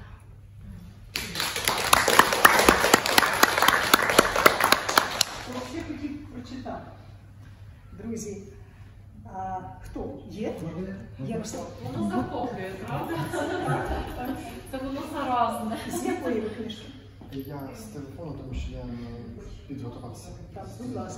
Що я хотів прочитати? Друзі, а, хто? Є? Ярослав. Воно захоплює, правда? Це воно заразне. З якої ви книжки? Я з телефону, тому що я підготувався. Так, будь ласка.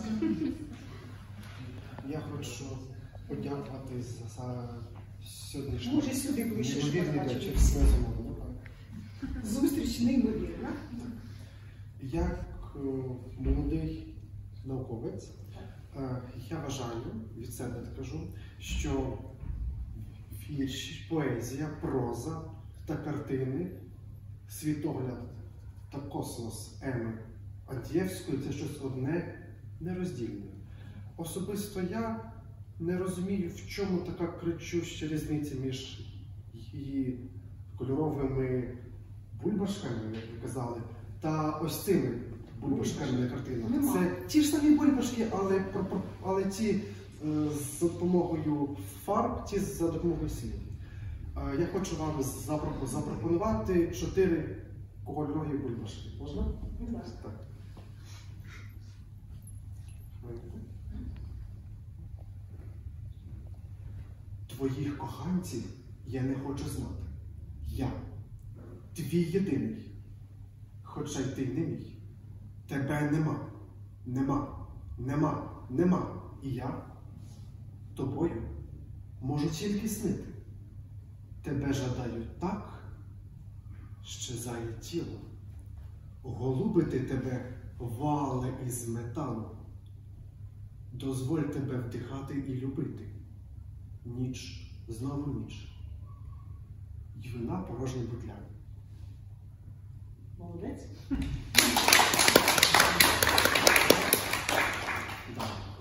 Я хочу подякувати за сьогоднішній Може, сюди ближче, щоб неймовірний бачити вечір. всі. Безумовно. Зустріч неймовірна. Як е, молодий науковець, е, я вважаю, від себе так кажу, що вірші, поезія, проза та картини, світогляд та космос Еми Андієвської – це щось одне нероздільне. Особисто я не розумію, в чому така кричуща різниця між її кольоровими бульбашками, як ви казали, та ось цими бульбашками на картинах. Нема. Це ті ж самі бульбашки, але, але ті е, за допомогою фарб, ті за допомогою слів. Е, я хочу вам запро- запропонувати чотири кольорові бульбашки. Можна? Будь ласка. Так. Твоїх коханців я не хочу знати. Я, твій єдиний, хоча й ти не мій. Тебе нема, нема, нема, нема. І я тобою можу тільки снити. Тебе жадаю так, щезає тіло. Голубити тебе вале із металу. Дозволь тебе вдихати і любити. Ніч, знову ніч. І вина порожні бутляни. Молодець. Да.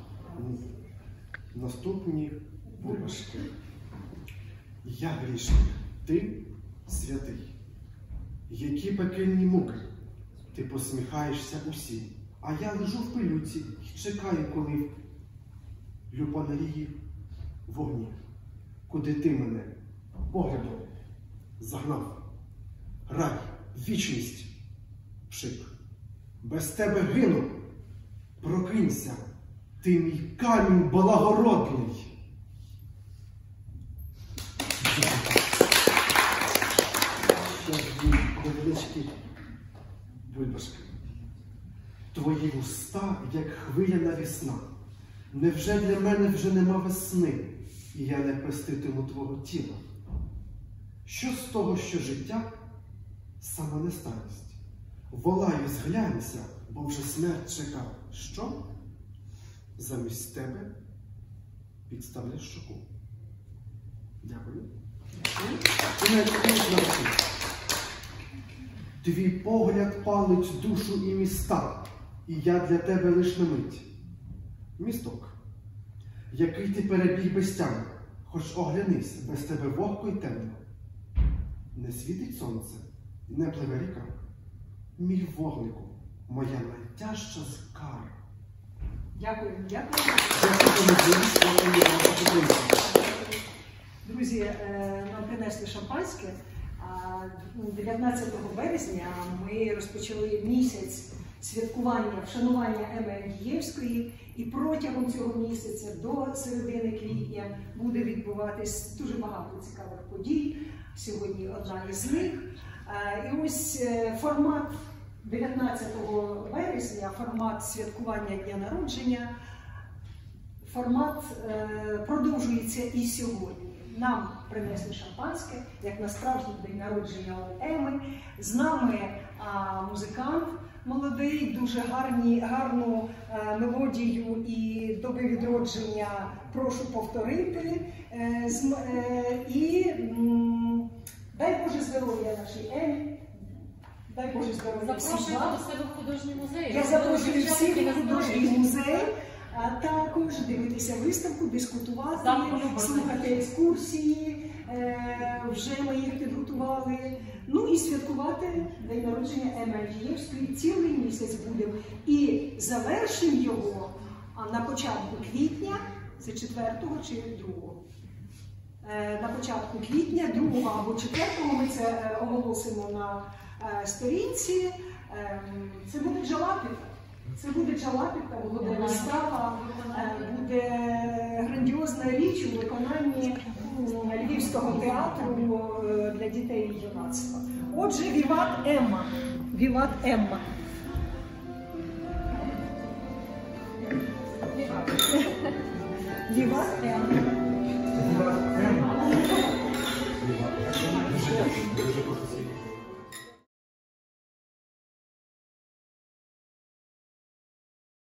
Наступні бульбашки. Я грішник, ти святий. Які пекельні муки. Ти посміхаєшся усім. А я лежу в пилюці і чекаю, коли люпанарії вогні. Куди ти мене поглядом загнав. Рай, вічність, пшик. Без тебе гину. Прокинься, ти мій камінь благородний. Ще дві невеличкі бульбашки. Твої вуста, як хвиляна весна. Невже для мене вже нема весни, і я не пеститиму твого тіла? Що з того, що життя – сама не старість? Волаю, зглянься, бо вже смерть чека. Що? Замість тебе підставлю щоку. Дякую. І найголовніше. Твій погляд палить душу і міста, і я для тебе лиш на мить. Місток, який ти перебіг без тями, хоч оглянись, без тебе вогко й темно. Не світить сонце, не пливе ріка. Мій вогнику, моя найтяжча скара. Дякую, дякую. Друзі, е, нам принесли шампанське. А дев'ятнадцятого березня ми розпочали місяць святкування, вшанування Еми Андієвської, і протягом цього місяця до середини квітня буде відбуватись дуже багато цікавих подій. Сьогодні одна із них. І ось формат дев'ятнадцятого березня, формат святкування дня народження, формат продовжується і сьогодні. Нам принесли шампанське, як на справжній день народження Еми. З нами а, музикант молодий, дуже гарні, гарну а, мелодію і доби відродження прошу повторити. Е, з, е, і м, дай Боже здоров'я нашій Емі. Дай Боже здоров'я всім Запрошуйте вам. до себе в художній музей. Я запрошую всіх в художній музей. а також дивитися виставку, дискутувати, Замку Любові. слухати екскурсії, е, вже ми їх підготували. Ну і святкувати день народження Еми Андієвської цілий місяць будемо. І завершимо його а, на початку квітня, це четвертого чи другого. Е, на початку квітня, другого або четвертого ми це е, оголосимо на е, сторінці. Е, це буде Джалапіта. Це буде Джалапіта, буде вистава, е, буде грандіозна річ у виконанні м, Львівського театру е, для дітей і юнацтва. Отже, Віват Емма. Віват Емма. Віват Емма. Дуже дякую, дуже професійно.